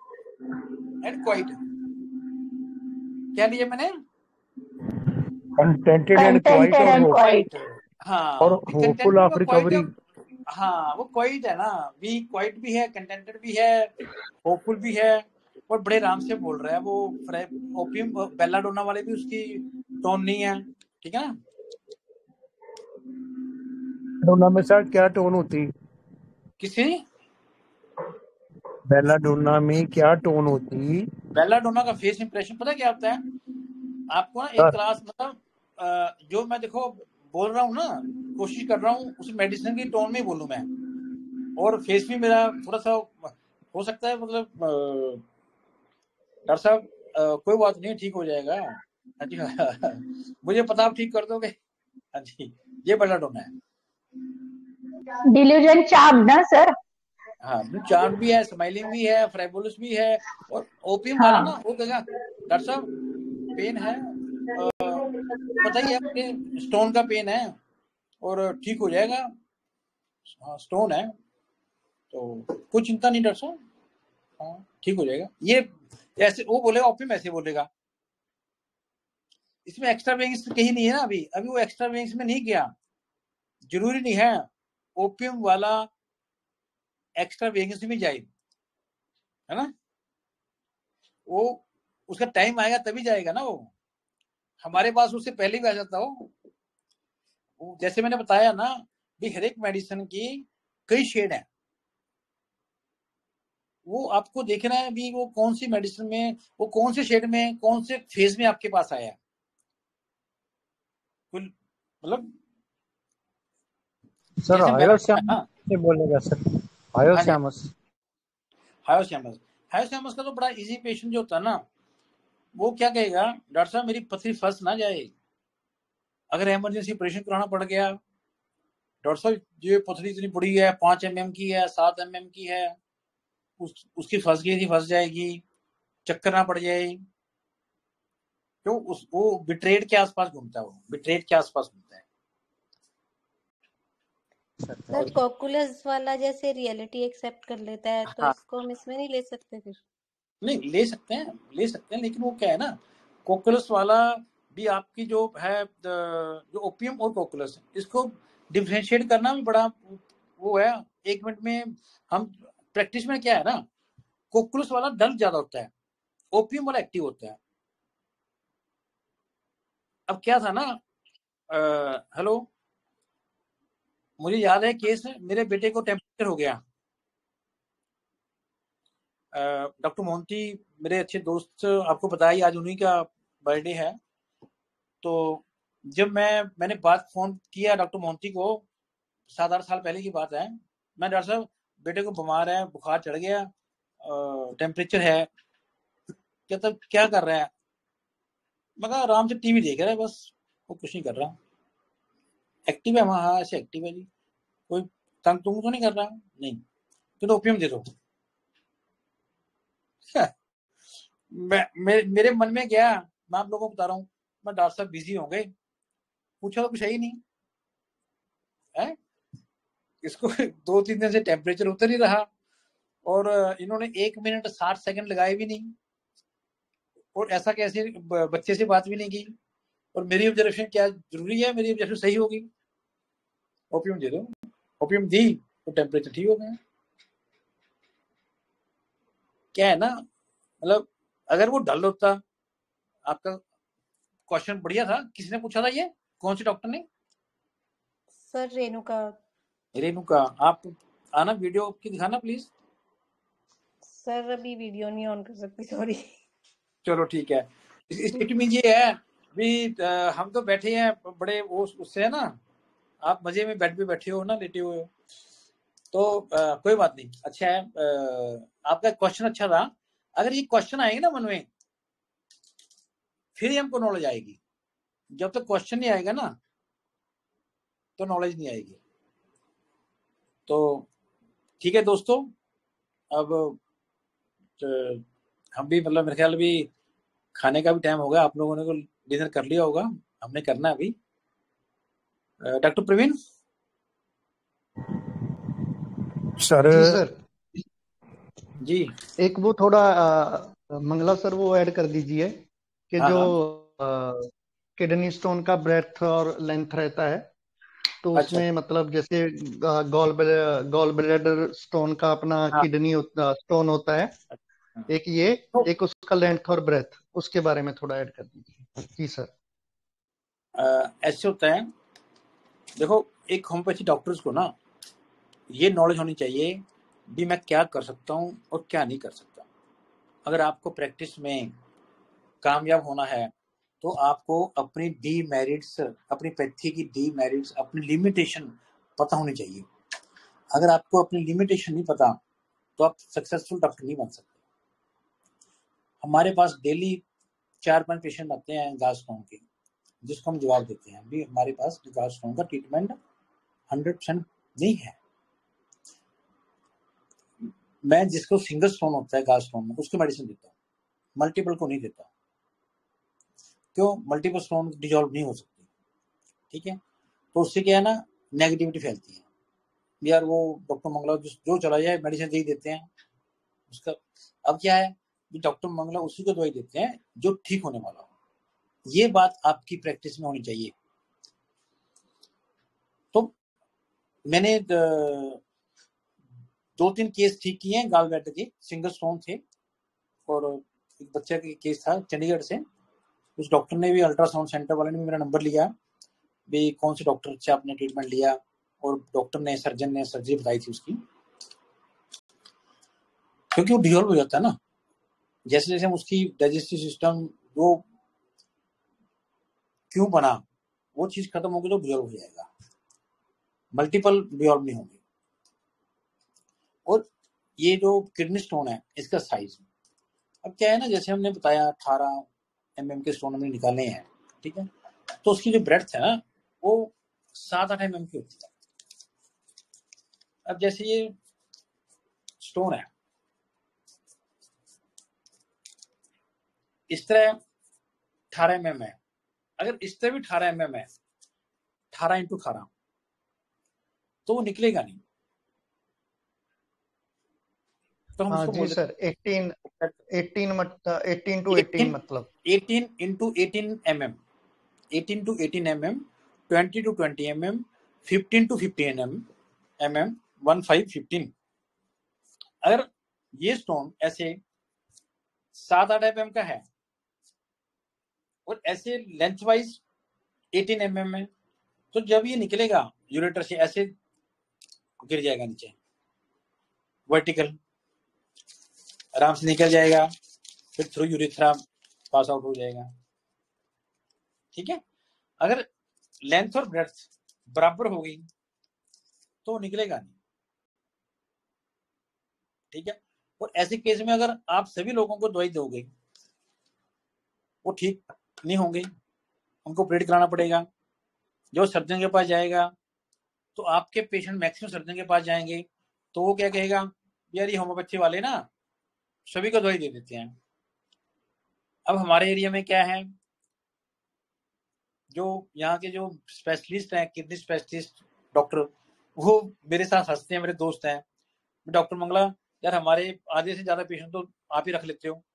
क्या लिया मैंने? कंटेंटेड एंड क्वाइट हाँ और होपफुल ऑफ रिकवरी। हाँ वो क्वाइट है ना, भी क्वाइट भी है, कंटेंटेड भी है, होपफुल भी है, और बड़े आराम से बोल रहा है वो। ओपियम बेलाडोना वाले भी उसकी टोन नहीं है, ठीक है ना। बेलाडोना में सर क्या टोन होती? किसी बेलाडोना में क्या टोन होती? बेलाडोना का फेस इंप्रेशन पता क्या होता है आपको ना? एक क्लास मतलब जो मैं देखो बोल रहा हूँ ना, कोशिश कर रहा हूँ उस मेडिसिन की टोन में बोलूँ मैं, और फेस भी मेरा थोड़ा सा हो सकता है, मतलब डॉक्टर साहब कोई बात नहीं, ठीक हो जाएगा। हाँ जी मुझे पता आप ठीक कर दोगे। हाँ जी ये बेलाडोना है। डिल्यूजन चार्म ना सर? हाँ चार्म भी है, स्माइलिंग भी है, फ्रेबुलस भी है, और ओपियम वाला ना वो कहेगा डॉक्टर साहब पेन है, पता ही है मुझे स्टोन का पेन है और ठीक हो जाएगा। हाँ स्टोन है तो कोई चिंता नहीं डॉक्टर साहब, हाँ ठीक हो जाएगा। ये ऐसे वो बोलेगा, ओपियम ऐसे बोलेगा। इसमें एक्स्ट्रा वेंग्स कहीं नहीं है ना, अभी वो एक्स्ट्रा वेंग्स में नहीं गया, जरूरी नहीं है ओपियम वाला एक्स्ट्रा वेंग्स में जाए, है ना। वो उसका टाइम आएगा तभी जाएगा ना, वो हमारे पास उससे पहले भी आ जाता हो। जैसे मैंने बताया ना भी हर एक मेडिसिन की कई शेड है, वो आपको देखना है भी वो कौन सी मेडिसिन में, वो कौन से शेड में, कौन से फेज में आपके पास आया है। मतलब सर हायोश्यामस बोलेगा सर, हायोश्यामस का तो बड़ा इजी पेशेंट जो होता है ना, वो क्या कहेगा डॉक्टर साहब मेरी पथरी फंस ना जाए, अगर इमरजेंसी ऑपरेशन कराना पड़ गया, डॉक्टर साहब ये पथरी इतनी बड़ी है, 5 mm की है, 7 mm की है, उसकी फंस गई थी, फंस जाएगी, चक्कर ना पड़ जाए। क्यों वो बिट्रेड के आसपास घूमता है, वो बिट्रेड के आसपास घूमता है। सर कॉकुलस वाला जैसे रियलिटी एक्सेप्ट कर लेता है तो इसको हम इसमें नहीं ले सकते फिर? नहीं ले सकते हैं लेकिन वो क्या है ना, कोकुलस वाला भी आपकी जो है, जो ओपियम और कोकुलस, इसको डिफरेंशिएट करना भी बड़ा वो है। 1 मिनट में हम प्रैक्टिस में क्या है ना, कोकुलस वाला डल ज्यादा होता है, ओपियम वाला एक्टिव होता है। अब क्या था ना, हेलो, मुझे याद है केस, मेरे बेटे को टेम्परेचर हो गया। डॉक्टर मोहंती मेरे अच्छे दोस्त, आपको बताया आज उन्हीं का बर्थडे है, तो जब मैंने बात फोन किया डॉक्टर मोहंती को, 7-8 साल पहले की बात है, मैं डॉक्टर साहब बेटे को बीमार है, बुखार चढ़ गया, टेम्परेचर है, क्या कर रहा है? मैं कहा आराम से टीवी देख रहा है बस, वो कुछ नहीं कर रहा। एक्टिव है? हाँ ऐसे एक्टिव है जी, कोई तंग तुंग तो नहीं कर रहा? नहीं। तो ओपियम दे दो। मेरे मन में गया, मैं आप लोगों को बता रहा हूँ, मैं डॉक्टर साहब बिजी होंगे, पूछा तो कुछ है ही नहीं है। इसको 2-3 दिन से टेम्परेचर उतर ही रहा और इन्होंने 1 मिनट 60 सेकंड लगाए भी नहीं और ऐसा कैसे बच्चे से बात भी नहीं की। और मेरी ऑब्जर्वेशन क्या जरूरी है, मेरी ऑब्जर्वेशन सही होगी, ओपियम दे दो, ओपियम दी तो टेम्परेचर ठीक हो गया। क्या है ना, मतलब अगर वो डल होता, आपका क्वेश्चन बढ़िया था, किसने पूछा था ये, कौन सी डॉक्टर ने? सर रेणुका। रेणुका, आप आना वीडियो की दिखाना प्लीज। सर अभी वीडियो नहीं ऑन कर सकती, सॉरी। चलो ठीक है। इट मीन ये है भी हम तो बैठे हैं बड़े वो उससे है ना, आप मजे में बेड पे बैठे हो ना, लेटे हुए हो, तो कोई बात नहीं, अच्छा है। आपका क्वेश्चन अच्छा था। अगर ये क्वेश्चन आएंगे ना मन में, फिर ही हमको नॉलेज आएगी। जब तक क्वेश्चन नहीं आएगा ना, तो नॉलेज नहीं आएगी। तो ठीक है दोस्तों, अब हम भी मतलब मेरे ख्याल भी खाने का भी टाइम हो गया, आप लोगों ने तो डिनर कर लिया होगा, हमने करना है अभी। Doctor Praveen sir. जी सर, जी, एक वो थोड़ा मंगला सर वो ऐड कर दीजिए कि हाँ जो हाँ, किडनी स्टोन का ब्रेथ और लेंथ रहता है, तो अच्छा उसमें मतलब जैसे गॉल ब्लैडर स्टोन का अपना हाँ, किडनी स्टोन होता है, हाँ। एक ये, तो एक उसका लेंथ और ब्रेथ, उसके बारे में थोड़ा ऐड कर दीजिए। जी सर। ऐसे होता है, देखो एक होम्योपैथी डॉक्टर्स को ना ये नॉलेज होनी चाहिए भी मैं क्या कर सकता हूँ और क्या नहीं कर सकता। अगर आपको प्रैक्टिस में कामयाब होना है तो आपको अपनी डीमेरिट्स, अपनी पैथी की डीमेरिट्स, अपनी लिमिटेशन पता होनी चाहिए। अगर आपको अपनी लिमिटेशन नहीं पता तो आप सक्सेसफुल डॉक्टर नहीं बन सकते। हमारे पास डेली 4-5 पेशेंट आते हैं गैस्ट्रोन के, जिसको हम जवाब देते हैं भी हमारे पास गैस्ट्रोन का ट्रीटमेंट 100% नहीं है। मैं जिसको सिंगल स्टोन होता है गैस्ट्रोन में उसकी मेडिसिन देता हूँ, मल्टीपल को नहीं देता। क्यों? मल्टीपल स्टोन डिजॉल्व नहीं हो सकती, ठीक है। तो उससे क्या है ना, नेगेटिविटी फैलती है यार, वो डॉक्टर मंगला जो चला जाए मेडिसिन दे देते हैं उसका। अब क्या है कि डॉक्टर मंगला उसी को दवाई देते हैं जो ठीक होने वाला हो। ये बात आपकी प्रैक्टिस में होनी चाहिए। तो मैंने 2-3 केस ठीक किए हैं गाल ब्लैडर के, सिंगल स्टोन थे, और एक बच्चा का केस था चंडीगढ़ से। उस डॉक्टर ने भी, अल्ट्रासाउंड सेंटर वाले ने भी मेरा नंबर लिया भी कौन से डॉक्टर से आपने ट्रीटमेंट लिया, और डॉक्टर ने, सर्जन ने सर्जरी बताई थी उसकी, क्योंकि वो डिजॉल्व हो जाता है ना जैसे जैसे हम उसकी डाइजेस्टिव सिस्टम वो क्यों बना वो चीज खत्म होगी तो डिजॉल्व हो जाएगा, मल्टीपल डिजॉल्व नहीं होंगे। और ये जो किडनी स्टोन है इसका साइज, अब क्या है ना, जैसे हमने बताया 18 mm के स्टोन हमने निकाले हैं, ठीक है, तो उसकी जो ब्रेड्थ है ना वो 7-8 mm की होती है। अब जैसे ये स्टोन है इस तरह 18 mm है, अगर इस तरह भी 18 mm है, 18 × 18, तो वो निकलेगा नहीं। तो हम हाँ उसको जी बोलते सर, 18 to 18 मतलब 18 × 18 mm, 18 to 18 mm, 20 to 20 mm, 15 to 15 mm, 15 अगर ये स्टोन ऐसे 7-8 mm का है और ऐसे लेंथ वाइज 18 mm है, तो जब ये निकलेगा यूरेटर से ऐसे गिर जाएगा नीचे, वर्टिकल आराम से निकल जाएगा, फिर थ्रू यूरेथ्रा पास आउट हो जाएगा, ठीक है। अगर लेंथ और ब्रेड्थ बराबर होगी तो निकलेगा नहीं, ठीक है। और ऐसे केस में अगर आप सभी लोगों को दवाई दोगे वो ठीक नहीं होंगे, उनको ऑपरेट कराना पड़ेगा। जो सर्जन के पास जाएगा तो आपके पेशेंट मैक्सिमम सर्जन के पास जाएंगे तो वो क्या कहेगा, यार ये होम्योपैथी वाले ना सभी को दवाई दे देते हैं, अब हमारे एरिया में क्या है, जो यहाँ के जो स्पेशलिस्ट हैं, किडनी स्पेशलिस्ट डॉक्टर, वो मेरे साथ हंसते हैं, मेरे दोस्त हैं। डॉक्टर मंगला, यार हमारे आधे से ज्यादा पेशेंट तो आप ही रख लेते हो,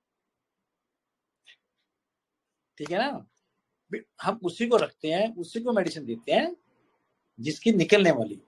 ठीक है ना। हम उसी को रखते हैं, उसी को मेडिसिन देते हैं जिसकी निकलने वाली।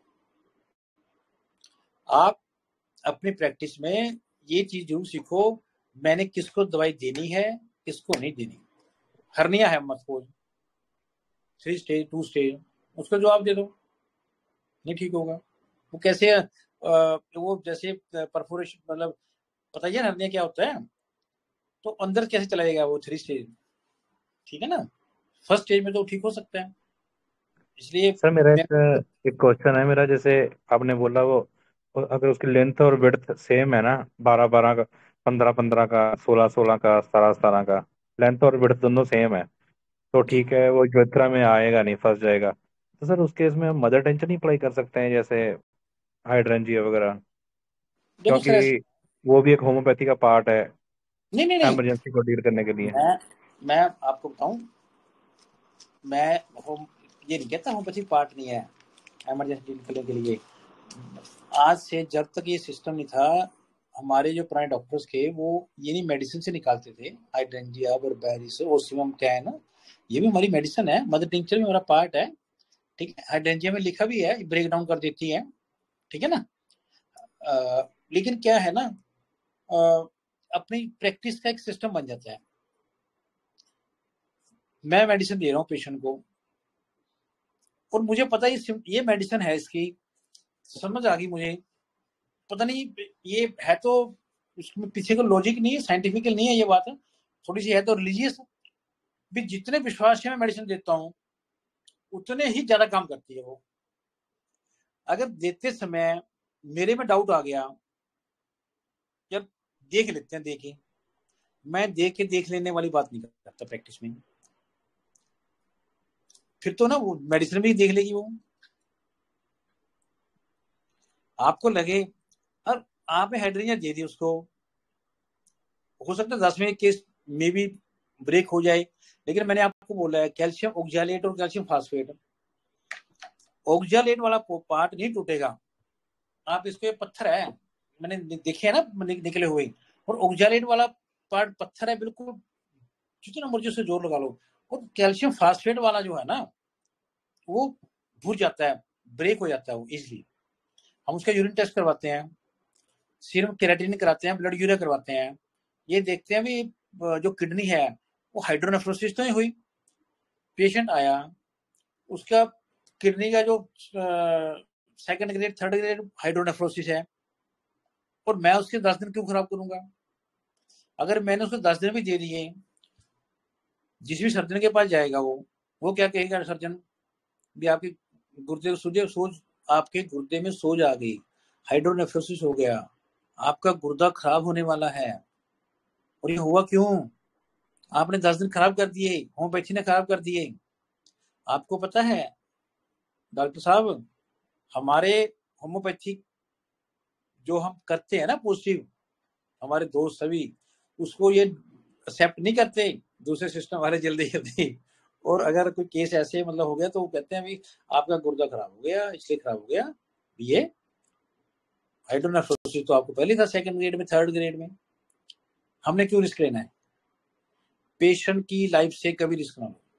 आप अपनी प्रैक्टिस में ये चीज जरूर सीखो, मैंने किसको दवाई देनी है, किसको नहीं देनी। हर्निया है सपोज 3 स्टेज 2 स्टेज, उसका जवाब दे दो, नहीं ठीक होगा। वो कैसे वो जैसे परफोरेशन, मतलब बताइए हर्निया क्या होता है, तो अंदर कैसे चलाएगा वो 3 स्टेज, ठीक है ना। फर्स्ट स्टेज में तो ठीक हो सकता है, इसलिए सर मेरा एक क्वेश्चन है मेरा, जैसे आपने बोला वो अगर उसकी लेंथ और विड्थ सेम है ना, 12-12 का, 15-15 का, 16-16 का, 17-17 का, लेंथ और विड्थ दोनों सेम है, तो जी ठीक है, वो ज्योत्रा में आएगा नहीं, फंस जाएगा। तो सर उस केस में हम मदर टेंशन ही अप्लाई कर सकते हैं, जैसे हाइड्रेंजिया वगैरह, देखो सर क्योंकि वो भी एक होम्योपैथी का पार्ट है नहीं नहीं नहीं, इमरजेंसी को डील करने के लिए। मैं आपको बताऊं, मैं ये नहीं कहता होम्योपैथी पार्ट नहीं है इमरजेंसी डील के लिए। आज से जब तक ये सिस्टम नहीं था, हमारे जो पुराने डॉक्टर्स थे वो ये नहीं मेडिसिन से निकालते थे, हाइड्रेंजिया, बर्बेरिस, ओसियम क्या है ना, ये भी हमारी मेडिसिन है, मदर टिंचर में हमारा पार्ट है, ठीक है। हाइड्रेंजिया में लिखा भी है, ब्रेक डाउन कर देती है, ठीक है ना। लेकिन क्या है ना, अपनी प्रैक्टिस का एक सिस्टम बन जाता है। मैं मेडिसिन दे रहा हूँ पेशेंट को, और मुझे पता है ये मेडिसिन है, इसकी समझ आ गई मुझे, पता नहीं ये है तो उसमें पीछे का लॉजिक नहीं है, साइंटिफिकल नहीं है ये बात, थोड़ी सी है तो रिलीजियस भी। जितने विश्वास से मैं मेडिसिन देता हूँ उतने ही ज्यादा काम करती है वो। अगर देते समय मेरे में डाउट आ गया, जब देख लेते हैं, देखे मैं देख लेने वाली बात नहीं करता प्रैक्टिस में, फिर तो ना वो मेडिसिन भी देख लेगी वो। आपको लगे और आपने हाइड्रोजन दे दी उसको, हो सकता है 10वें केस में भी ब्रेक हो जाए, लेकिन मैंने आपको बोला है कैल्शियम ऑक्सैलेट और कैल्शियम फास्फेट, ऑक्सैलेट वाला पार्ट नहीं टूटेगा। आप इसको पत्थर है, मैंने देखे है ना निकले हुए, और ऑक्सैलेट वाला पार्ट पत्थर है बिल्कुल, जितना मर्जी से जोर लगा लो। और कैल्शियम फास्फेट वाला जो है ना, वो भूर जाता है, ब्रेक हो जाता है वो इजिली। हम उसका यूरिन टेस्ट करवाते हैं, सीरम केराटिन कराते हैं, ब्लड यूरिया करवाते हैं, ये देखते हैं भी जो किडनी है वो हाइड्रोनेफ्रोसिस तो नहीं हुई। पेशेंट आया, उसका किडनी का जो 2nd grade 3rd grade hydronephrosis है, और मैं उसके 10 दिन क्यों खराब करूंगा। अगर मैंने उसको 10 दिन भी दे दिए, जिस भी सर्जन के पास जाएगा वो क्या कहेगा, सर्जन भी आपके गुर्दे सोज, आपके गुर्दे में सोज आ गई, हाइड्रोनेफ्रोसिस हो गया, आपका गुर्दा खराब होने वाला है। और ये हुआ क्यों, आपने 10 दिन खराब कर दिए, होम्योपैथी ने खराब कर दिए। आपको पता है डॉक्टर साहब, हमारे होम्योपैथी जो हम करते हैं ना पॉजिटिव, हमारे दोस्त सभी उसको ये एक्सेप्ट नहीं करते, दूसरे सिस्टम वाले जल्दी जल्दी। और अगर कोई केस ऐसे मतलब हो गया तो वो कहते हैं भी आपका गुर्दा खराब हो गया, इसलिए खराब हो गया, ये हाइड्रोनेफ्रोसिस तो आपको पहले था 2nd ग्रेड में 3rd ग्रेड में, हमने क्यों रिस्क लेना है। पेशेंट की लाइफ से कभी रिस्क ना लो।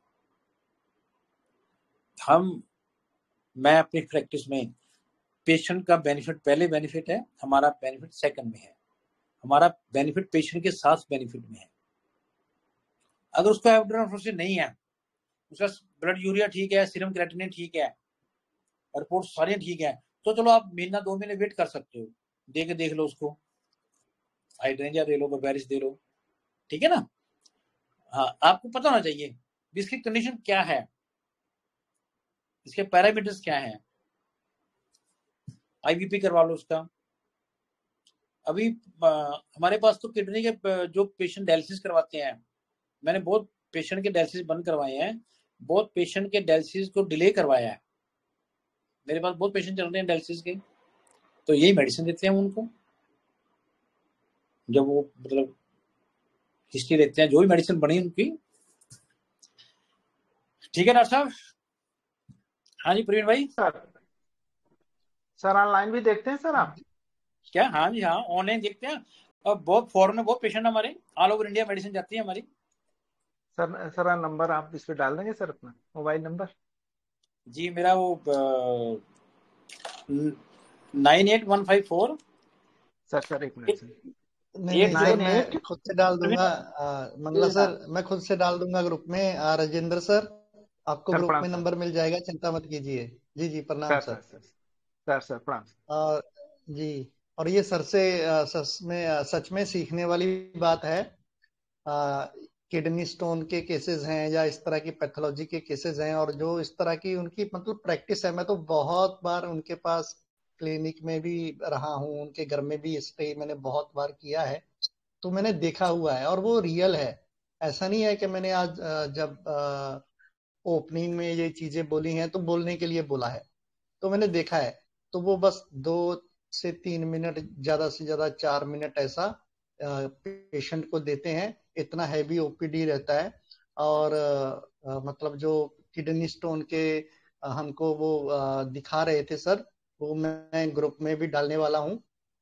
मैं अपनी प्रैक्टिस में पेशेंट का बेनिफिट पहले बेनिफिट है, हमारा बेनिफिट सेकंड में है, हमारा बेनिफिट पेशेंट के साथ बेनिफिट में है। अगर उसका हाइड्रोनेफ्रोसिस नहीं है, उसका ब्लड यूरिया ठीक है, सीरम क्रेटिनिन ठीक है, रिपोर्ट सारी ठीक है, तो चलो आप महीना 2 महीने वेट कर सकते हो, देख लो उसको, हाइड्रेंजिया दे लो, बर्बेरिस दे लो, ठीक है ना। हाँ, आपको पता होना चाहिए इसकी कंडीशन क्या है, इसके पैरामीटर्स क्या हैं। आईबीपी करवा लो उसका। अभी हमारे पास तो किडनी के जो पेशेंट डायलिसिस करवाते हैं, मैंने बहुत पेशेंट के डायलिसिस बंद करवाए हैं, बहुत पेशेंट के डायलिसिस को डिले करवाया है। मेरे पास बहुत पेशेंट चल रहे हैं डायलिसिस के, तो यही मेडिसिन देते हैं उनको, जब वो मतलब हिस्ट्री लेते हैं, जो भी मेडिसिन बनी उनकी। ठीक है डॉक्टर साहब। हाँ जी प्रवीण भाई। सर ऑनलाइन भी देखते हैं सर आप? क्या? हाँ जी हाँ, ऑनलाइन देखते हैं। और बहुत फॉरेन में बहुत पेशेंट हमारे, ऑल ओवर इंडिया मेडिसिन जाती है हमारी। सर नंबर आप इस पे डाल देंगे सर, अपना मोबाइल नंबर? जी मेरा वो 98154। सर एक मिनट सर। नहीं सर, मैं खुद से डाल दूंगा। मंगला सर, मैं खुद से डाल दूंगा ग्रुप में। राजेंद्र सर, आपको ग्रुप में नंबर मिल जाएगा, चिंता मत कीजिए। जी जी प्रणाम सर। सर प्रणाम। और जी, और ये सर से सच में सीखने वाली बात है। किडनी स्टोन के केसेस हैं या इस तरह की पैथोलॉजी के केसेस हैं, और जो इस तरह की उनकी मतलब प्रैक्टिस है। मैं तो बहुत बार उनके पास क्लिनिक में भी रहा हूँ, उनके घर में भी स्टे मैंने बहुत बार किया है, तो मैंने देखा हुआ है और वो रियल है। ऐसा नहीं है कि मैंने आज जब ओपनिंग में ये चीजें बोली हैं तो बोलने के लिए बोला है, तो मैंने देखा है। तो वो बस 2 से 3 मिनट, ज्यादा से ज्यादा 4 मिनट ऐसा पेशेंट को देते हैं। इतना हैवी ओपीडी रहता है। और मतलब जो किडनी स्टोन के हमको वो दिखा रहे थे सर, वो मैं ग्रुप में भी डालने वाला हूँ,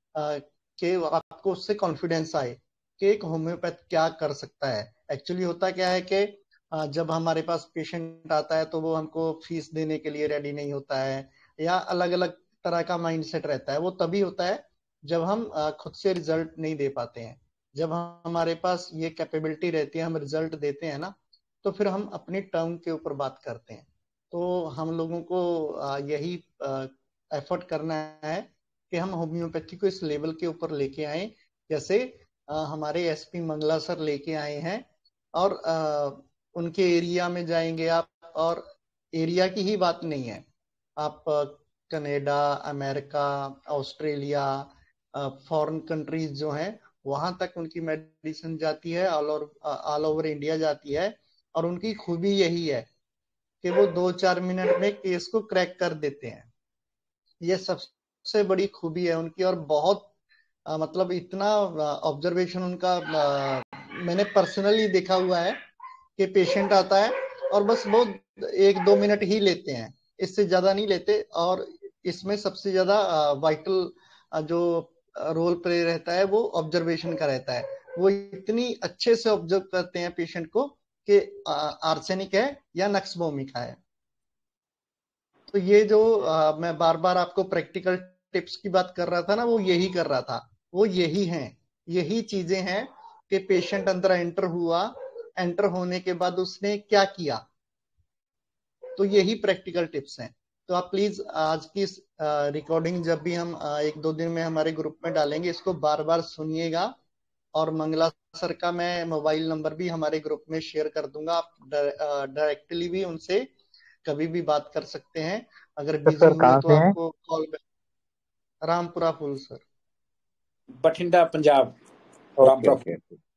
कि आपको उससे कॉन्फिडेंस आए कि एक होम्योपैथ क्या कर सकता है। एक्चुअली होता क्या है कि जब हमारे पास पेशेंट आता है तो वो हमको फीस देने के लिए रेडी नहीं होता है, या अलग अलग तरह का माइंडसेट रहता है। वो तभी होता है जब हम खुद से रिजल्ट नहीं दे पाते हैं। जब हमारे पास ये कैपेबिलिटी रहती है, हम रिजल्ट देते हैं ना, तो फिर हम अपनी टर्म के ऊपर बात करते हैं। तो हम लोगों को यही एफर्ट करना है कि हम होम्योपैथी को इस लेवल के ऊपर लेके आए, जैसे हमारे एसपी मंगला सर लेके आए हैं। और उनके एरिया में जाएंगे आप, और एरिया की ही बात नहीं है, आप Canada, America, Australia, foreign countries जो हैं, वहां तक उनकी मेडिसिन जाती है, ऑल ओवर इंडिया जाती है। और उनकी खूबी यही है कि वो 2-4 मिनट में केस को क्रैक कर देते हैं। ये सबसे बड़ी खूबी है उनकी। और बहुत मतलब इतना ऑब्जर्वेशन उनका मैंने पर्सनली देखा हुआ है कि पेशेंट आता है और बस वो 1-2 मिनट ही लेते हैं, इससे ज्यादा नहीं लेते। और इसमें सबसे ज्यादा वाइटल जो रोल प्ले रहता है वो ऑब्जर्वेशन का रहता है। वो इतनी अच्छे से ऑब्जर्व करते हैं पेशेंट को कि आर्सेनिक है या नक्सवोमिका है। तो ये जो मैं बार बार आपको प्रैक्टिकल टिप्स की बात कर रहा था ना, वो यही कर रहा था। वो यही हैं, यही चीजें हैं कि पेशेंट अंदर एंटर हुआ, एंटर होने के बाद उसने क्या किया। तो यही प्रैक्टिकल टिप्स हैं। तो आप प्लीज आज की रिकॉर्डिंग जब भी हम 1-2 दिन में हमारे ग्रुप में डालेंगे, इसको बार बार सुनिएगा। और मंगला सर का मैं मोबाइल नंबर भी हमारे ग्रुप में शेयर कर दूंगा, आप डायरेक्टली भी उनसे कभी भी बात कर सकते हैं। अगर बिजी हुए तो आपको call back. Rampura Phul sir, Bathinda Punjab. Okay.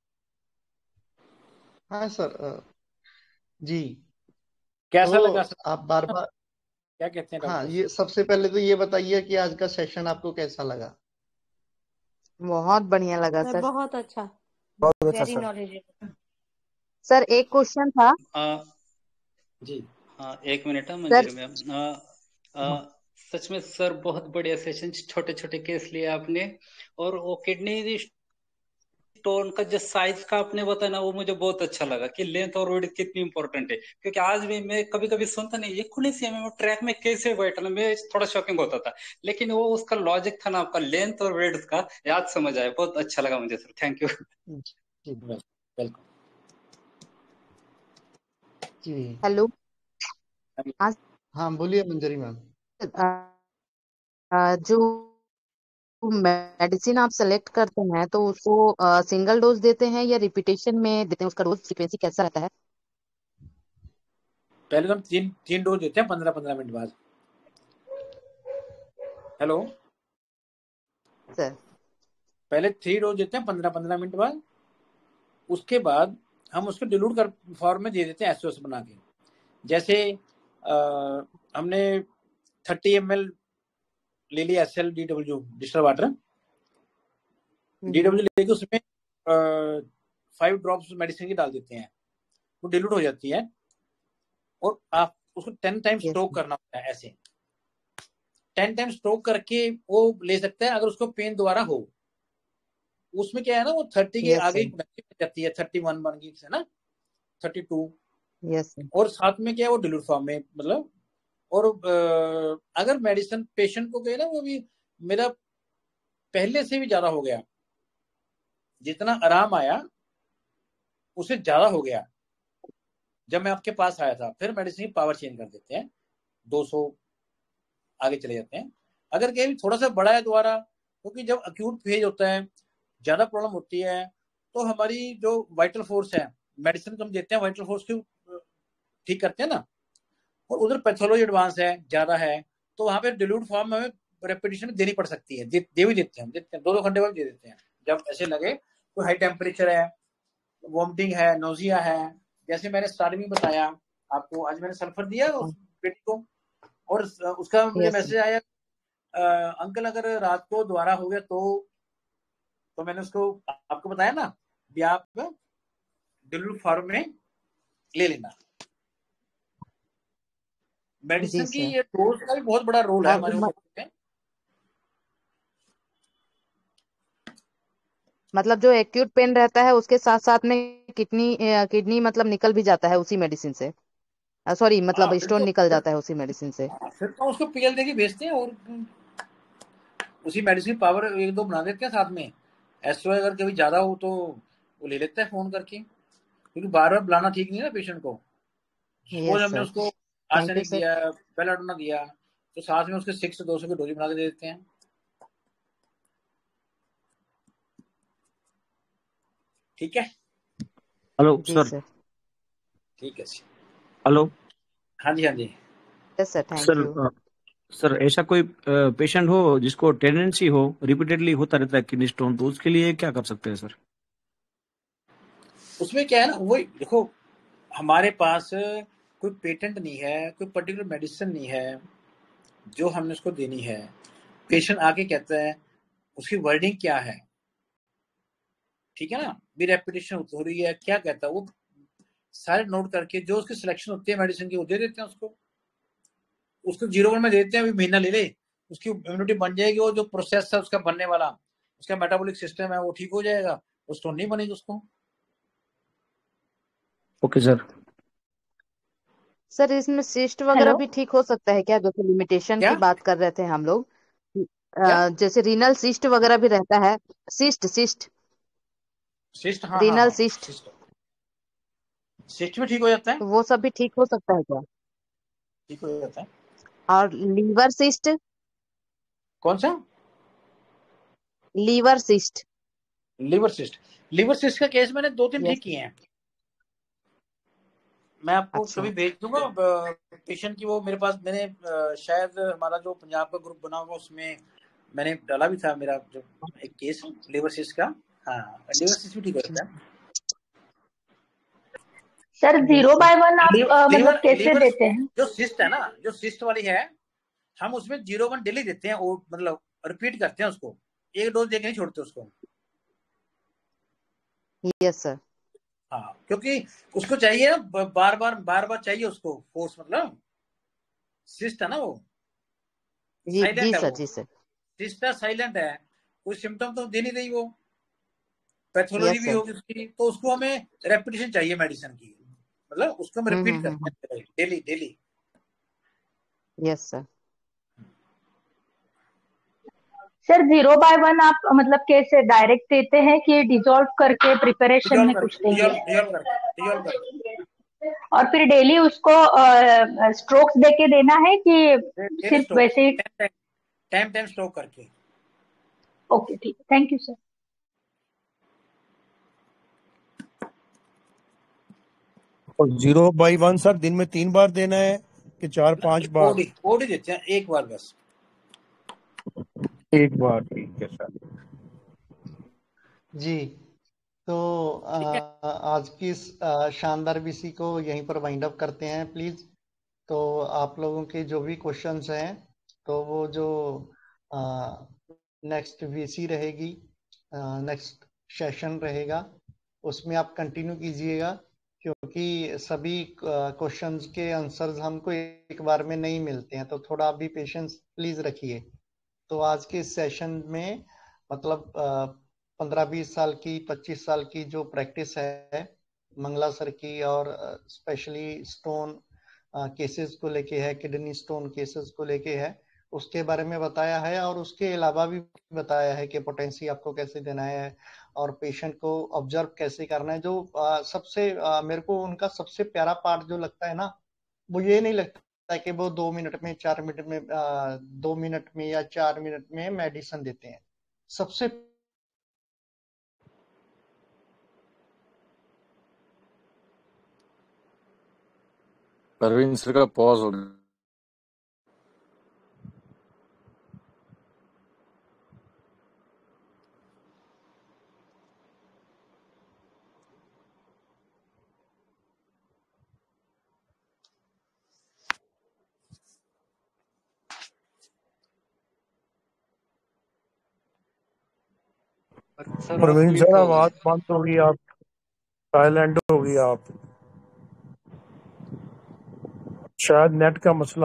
हाँ सर जी। कैसा तो लगा सर? आप बार बार क्या कहते हैं हाँ, डॉक्टर? ये सबसे पहले तो ये बताइए कि आज का सेशन आपको कैसा लगा? बहुत बढ़िया लगा सर। बहुत अच्छा, बहुत अच्छा वेरी सर। नॉलेजेबल। सर एक क्वेश्चन था। जी हाँ, एक मिनट है मंजरी मैम। सच में सर बहुत बढ़िया सेशन, छोटे छोटे केस लिए आपने। और वो किडनी स्टोन का जो साइज का आपने बताया ना, वो मुझे बहुत अच्छा लगा कि लेंथ और विड्थ कितनी इंपॉर्टेंट है। क्योंकि आज भी मैं कभी कभी सुनता नहीं ये 19 mm ट्रैक में कैसे बैठना, मैं थोड़ा शॉकिंग होता था। लेकिन वो उसका लॉजिक था ना आपका लेंथ और विड्थ का, याद समझ आया। बहुत अच्छा लगा मुझे सर, थैंक यू। वेलकम जी। हेलो। हाँ बोलिए मंजरी मैम। जो मेडिसिन आप सेलेक्ट करते हैं तो उसको सिंगल डोज देते हैं या रिपीटेशन में देते हैं? उसका डोज फ्रीक्वेंसी कैसा रहता है? पहले तो हम तीन डोज देते हैं 15-15 मिनट बाद। हेलो सर, पहले 3 डोज देते हैं 15-15 मिनट बाद। उसके बाद हम उसको डिलूट कर फॉर्म में दे देते हैं एसओएस बना के। जैसे हमने 30 ml ले लिया SL DW distilled water, DW लेके उसमें 5 ड्रॉप्स मेडिसिन की डाल देते हैं, वो डिल्यूट हो जाती है, और आप उसको 10 टाइम्स स्ट्रोक करना होता है। ऐसे 10 टाइम्स स्ट्रोक करके वो ले सकता है, अगर उसको पेन दोबारा हो। उसमें क्या है ना, वो 30 के आगे जाती है, 31 बन गई है ना, 32। और साथ में क्या है, वो डिल्यूट फॉर्म में, मतलब। और अगर मेडिसिन पेशेंट को कहे ना, वो भी मेरा पहले से भी ज्यादा हो गया, जितना आराम आया उससे ज्यादा हो गया जब मैं आपके पास आया था, फिर मेडिसिन की पावर चेंज कर देते हैं, 200 आगे चले जाते हैं। अगर कहीं थोड़ा सा बड़ा है दोबारा, क्योंकि जब अक्यूट फेज होता है, ज्यादा प्रॉब्लम होती है, तो हमारी जो वाइटल फोर्स है, मेडिसिन हम देते हैं वाइटल फोर्स की ठीक करते हैं ना, और उधर पैथोलॉजी एडवांस है, ज्यादा है, तो वहां पे डिल्यूट फॉर्म में हमें रेपिटेशन देनी पड़ सकती है। दे भी देते हैं, 2-2 घंटे बाद दे देते हैं, जब ऐसे लगे कोई हाई टेम्परेचर है, वॉमिटिंग है, नोजिया है। जैसे मैंने स्टार्टिंग में बताया आपको, आज मैंने सल्फर दिया उस बेटी को, और उसका मुझे मैसेज आया, अंकल अगर रात को दोबारा हो गया तो मैंने उसको आपको बताया ना भी, आप डिल्यूट फॉर्म में ले लेना। मेडिसिन की ये डोज का भी बहुत बड़ा रोल है हमारे में। मतलब जो एक्यूट पेन रहता है उसके साथ साथ में किडनी मतलब निकल भी जाता है उसी मेडिसिन से, सॉरी मतलब स्टोन निकल जाता है उसी मेडिसिन से। फिर तो उसको पीएल देके भेजते हैं, और उसी मेडिसिन पावर 1-2 बना देते हैं साथ में। एसओ अगर कभी ज्यादा हो तो वो ले लेता है फोन करके, क्योंकि बार बार बुलाना ठीक नहीं है ना पेशेंट को। सपोज हमने उसको आर्सेनिक दिया, बेलाडोना दिया, तो साथ में उसके 600-200 की डोज बना के दे देते हैं। ठीक है। Hello sir. ठीक है। हेलो। हाँ जी, हाँ जी। Sir thank you. सर ऐसा कोई पेशेंट हो जिसको टेंडेंसी हो, रिपीटेडली होता रहता है किडनी स्टोन, तो उसके लिए क्या कर सकते हैं सर? उसमें क्या है ना, वही देखो, हमारे पास कोई पेटेंट नहीं है, कोई पर्टिकुलर मेडिसिन नहीं है जो हमने उसको देनी है। पेशेंट आके कहता है, उसकी वर्डिंग क्या है, ठीक है ना, भी रेपिटेशन हो रही है, क्या कहता है, वो सारे नोट करके जो उसकी सिलेक्शन होती है मेडिसिन की, वो दे देते हैं उसको 0-1 में देते हैं, अभी महीना ले ले, उसकी इम्यूनिटी बन जाएगी, वो जो प्रोसेस है उसका बनने वाला, उसका मेटाबॉलिक सिस्टम है वो ठीक हो जाएगा, वो स्टोन नहीं बनेगी उसको। ओके सर इसमें सिस्ट वगैरह भी ठीक हो सकता है क्या? जैसे लिमिटेशन की बात कर रहे थे हम लोग, जैसे रीनल सिस्ट वगैरह भी रहता है। सिस्ट हाँ, रीनल सिस्ट में ठीक हो जाता है, तो वो सब भी ठीक हो सकता है क्या? ठीक हो जाता है। और लीवर सिस्ट? कौन सा? लीवर सिस्ट का केस मैंने 2-3 ठीक किए हैं, मैं आपको कभी भेज दूंगा पेशेंट की। वो मेरे पास, मैंने शायद हमारा जो पंजाब का ग्रुप बना हुआ उसमें मैंने डाला भी था, मेरा जो एक केस लीवर सिस्ट का। हाँ, लीवर सिस्ट भी ठीक होता है सर। 0/1 आप मतलब कैसे देते हैं? जो सिस्ट है ना, जो सिस्ट वाली है, हम उसमें 0-1 डेली देते हैं, वो मतलब रिपीट करते हैं उसको, एक डोज देके नहीं छोड़ते उसको। Yes sir. हाँ, क्योंकि उसको चाहिए ना, बार बार चाहिए उसको फोर्स, मतलब सिस्ट है ना वो, जी सर। सिस्ट साइलेंट है, कोई सिम्टम तो दे नहीं रही, वो पैथोलॉजी भी होगी उसकी, तो उसको हमें रेपिटेशन चाहिए मेडिसिन की, मतलब उसको हम रिपीट करते हैं डेली। Yes sir. सर 0/1 आप मतलब कैसे डायरेक्ट देते हैं कि डिजोल्व करके प्रिपरेशन में कुछ देंगे? डिजोल्व करके। और फिर डेली उसको स्ट्रोक्स देके देना है कि सिर्फ वैसे ही? टाइम स्ट्रोक करके। ओके ठीक, थैंक यू सर। और 0/1 सर दिन में 3 बार देना है कि 4-5 बार? ओडी देते हैं, एक बार बस, एक बार। ठीक है सर जी। तो आज की शानदार बीसी को यहीं पर वाइंड अप करते हैं प्लीज। तो आप लोगों के जो भी क्वेश्चंस हैं, तो वो जो नेक्स्ट वीसी रहेगी, नेक्स्ट सेशन रहेगा, उसमें आप कंटिन्यू कीजिएगा, क्योंकि सभी क्वेश्चंस के आंसर्स हमको एक बार में नहीं मिलते हैं, तो थोड़ा आप भी पेशेंस प्लीज रखिए। तो आज के इस सेशन में मतलब 15-20 साल की 25 साल की जो प्रैक्टिस है मंगला सर की, और स्पेशली स्टोन केसेस को लेके है, किडनी स्टोन केसेस को लेके है, उसके बारे में बताया है। और उसके अलावा भी बताया है कि पोटेंसी आपको कैसे देना है और पेशेंट को ऑब्जर्व कैसे करना है। जो सबसे मेरे को उनका सबसे प्यारा पार्ट जो लगता है ना, वो ये नहीं लगता है कि वो 2 मिनट में 4 मिनट में 2 मिनट में या 4 मिनट में मेडिसिन देते हैं। सबसे परवीन सर का पॉज हो गया। सर प्रवीण आप सर म्यूट हो गए। आवाज बंद होगी, आप साइलेंट होगी, आप शायद नेट का मसला।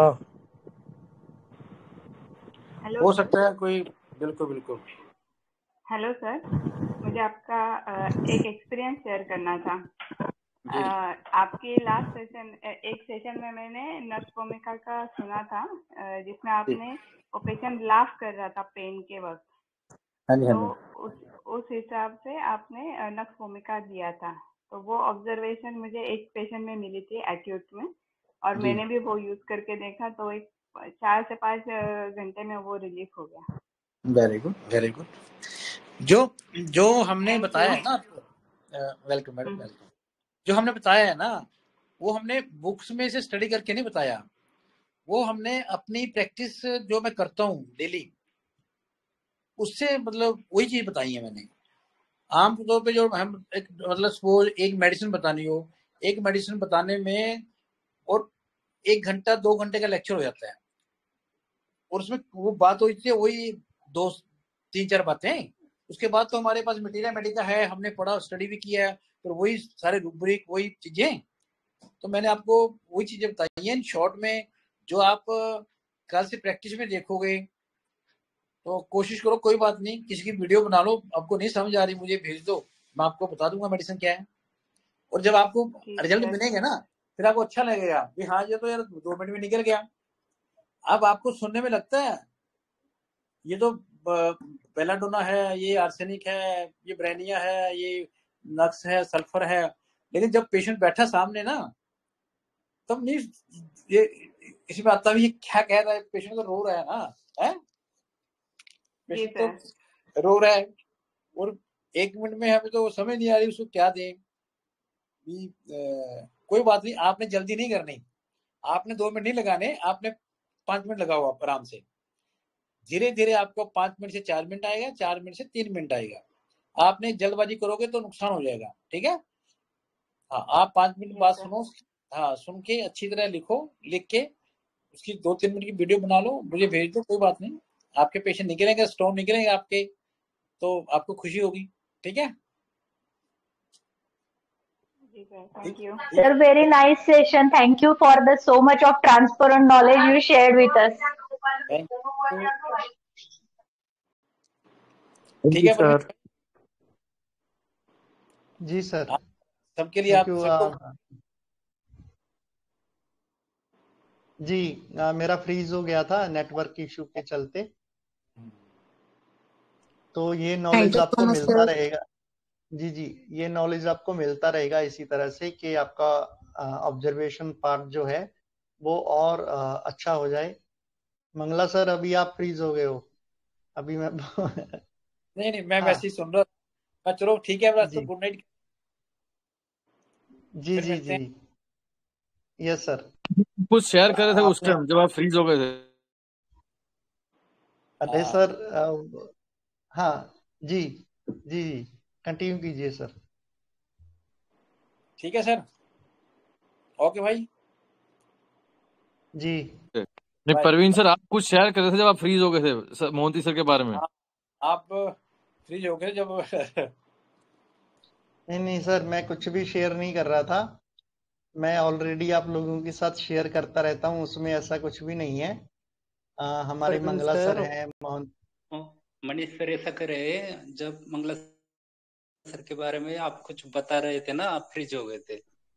हेलो हो सकता है कोई। बिल्कुल बिल्कुल। हेलो सर, मुझे आपका एक एक्सपीरियंस शेयर करना था। आपके लास्ट सेशन, एक सेशन में मैंने नर्स भूमिका का सुना था, जिसमें आपने वो पेशेंट लाफ कर रहा था पेन के वक्त। हाँ जी, हाँ तो जी। उस हिसाब से आपने नक्स भूमिका दिया था। तो वो ऑब्जर्वेशन मुझे एक पेशेंट में मिली थी एक्यूट में, और मैंने भी वो यूज करके देखा, तो एक 4 से 5 घंटे में वो रिलीफ हो गया। Very good, very good. जो हमने बताया है ना आपको, वेलकम मैडम, वेलकम। जो हमने बताया है ना, वो हमने बुक्स में से स्टडी करके नहीं बताया, वो हमने अपनी प्रैक्टिस जो मैं करता हूँ डेली, उससे मतलब वही चीज बताई है मैंने। आम तौर पे जो हम एक मतलब सपोज एक मेडिसिन बतानी हो, एक मेडिसिन बताने में और 1 घंटा 2 घंटे का लेक्चर हो जाता है, और उसमें वो बात होती है वही 2-3-4 बातें। उसके बाद तो हमारे पास मटेरियल मेडिका है, हमने पढ़ा, स्टडी भी किया है, तो वही सारे रूब्रिक, वही चीजें। तो मैंने आपको वही चीजें बताई हैं शॉर्ट में, जो आप कल से प्रैक्टिस में देखोगे। तो कोशिश करो, कोई बात नहीं, किसी की वीडियो बना लो, आपको नहीं समझ आ रही मुझे भेज दो, मैं आपको बता दूंगा मेडिसिन क्या है। और जब आपको रिजल्ट मिलेंगे ना, फिर आपको अच्छा लगेगा कि हाँ ये तो यार 2 मिनट में निकल गया। अब आपको सुनने में लगता है ये तो बेलाडोना है, ये आर्सेनिक है, ये ब्रेनिया है, ये नक्स है, सल्फर है, लेकिन जब पेशेंट बैठा सामने ना, तब नहीं ये इसमें आता भी ये क्या कह रहा है, पेशेंट तो रो रहा है ना, है पेशेंट तो रो रहा है, और 1 मिनट में हमें तो समझ नहीं आ रही उसको क्या दें। कोई बात नहीं, आपने जल्दी नहीं करनी, आपने 2 मिनट नहीं लगाने, आपने 5 मिनट लगाओ आप आराम से। धीरे धीरे आपको 5 मिनट से 4 मिनट आएगा, 4 मिनट से 3 मिनट आएगा। आपने जल्दबाजी करोगे तो नुकसान हो जाएगा, ठीक है। हाँ, आप 5 मिनट बाद सुनो, हाँ सुन के अच्छी तरह लिखो, लिख के उसकी 2-3 मिनट की वीडियो बना लो, मुझे भेज दो, कोई बात नहीं। आपके पेशेंट निकलेंगे, स्टोन निकलेंगे आपके, तो आपको खुशी होगी, ठीक है। Thank you. Sir, very nice session. Thank you for the so much of transparent knowledge you shared with us. ठीक है सर। जी सर, सबके लिए आप सबको जी मेरा फ्रीज हो गया था नेटवर्क इशू के चलते, तो ये नॉलेज आपको मिलता रहेगा। जी जी, ये नॉलेज आपको मिलता रहेगा इसी तरह से कि आपका ऑब्जर्वेशन पार्ट जो है वो और अच्छा हो जाए। मंगला सर, अभी आप फ्रीज हो गए हो, अभी मैं नहीं मैं वैसे ही सुन रहा था। चलो ठीक है, बस गुड नाइट। जी जी जी, यस सर। कुछ शेयर करे थे उस टाइम जब आप फ्रीज हो गए थे। अरे सर हाँ जी जी जी, कंटिन्यू कीजिए सर। ठीक है सर, ओके भाई जी। नहीं परवीन सर, आप कुछ शेयर कर रहे थे जब आप फ्रीज हो गए थे मोहंती सर के बारे में। आप फ्रीज हो गए जब नहीं नहीं सर, मैं कुछ भी शेयर नहीं कर रहा था। मैं ऑलरेडी आप लोगों के साथ शेयर करता रहता हूँ, उसमें ऐसा कुछ भी नहीं है। हमारे परवीन मंगला सर सर, हैं, मोहन। मनीष सर ऐसा करे, जब मंगला सर के बारे में आप कुछ बता रहे थे ना, आप फ्रीज हो गए थे।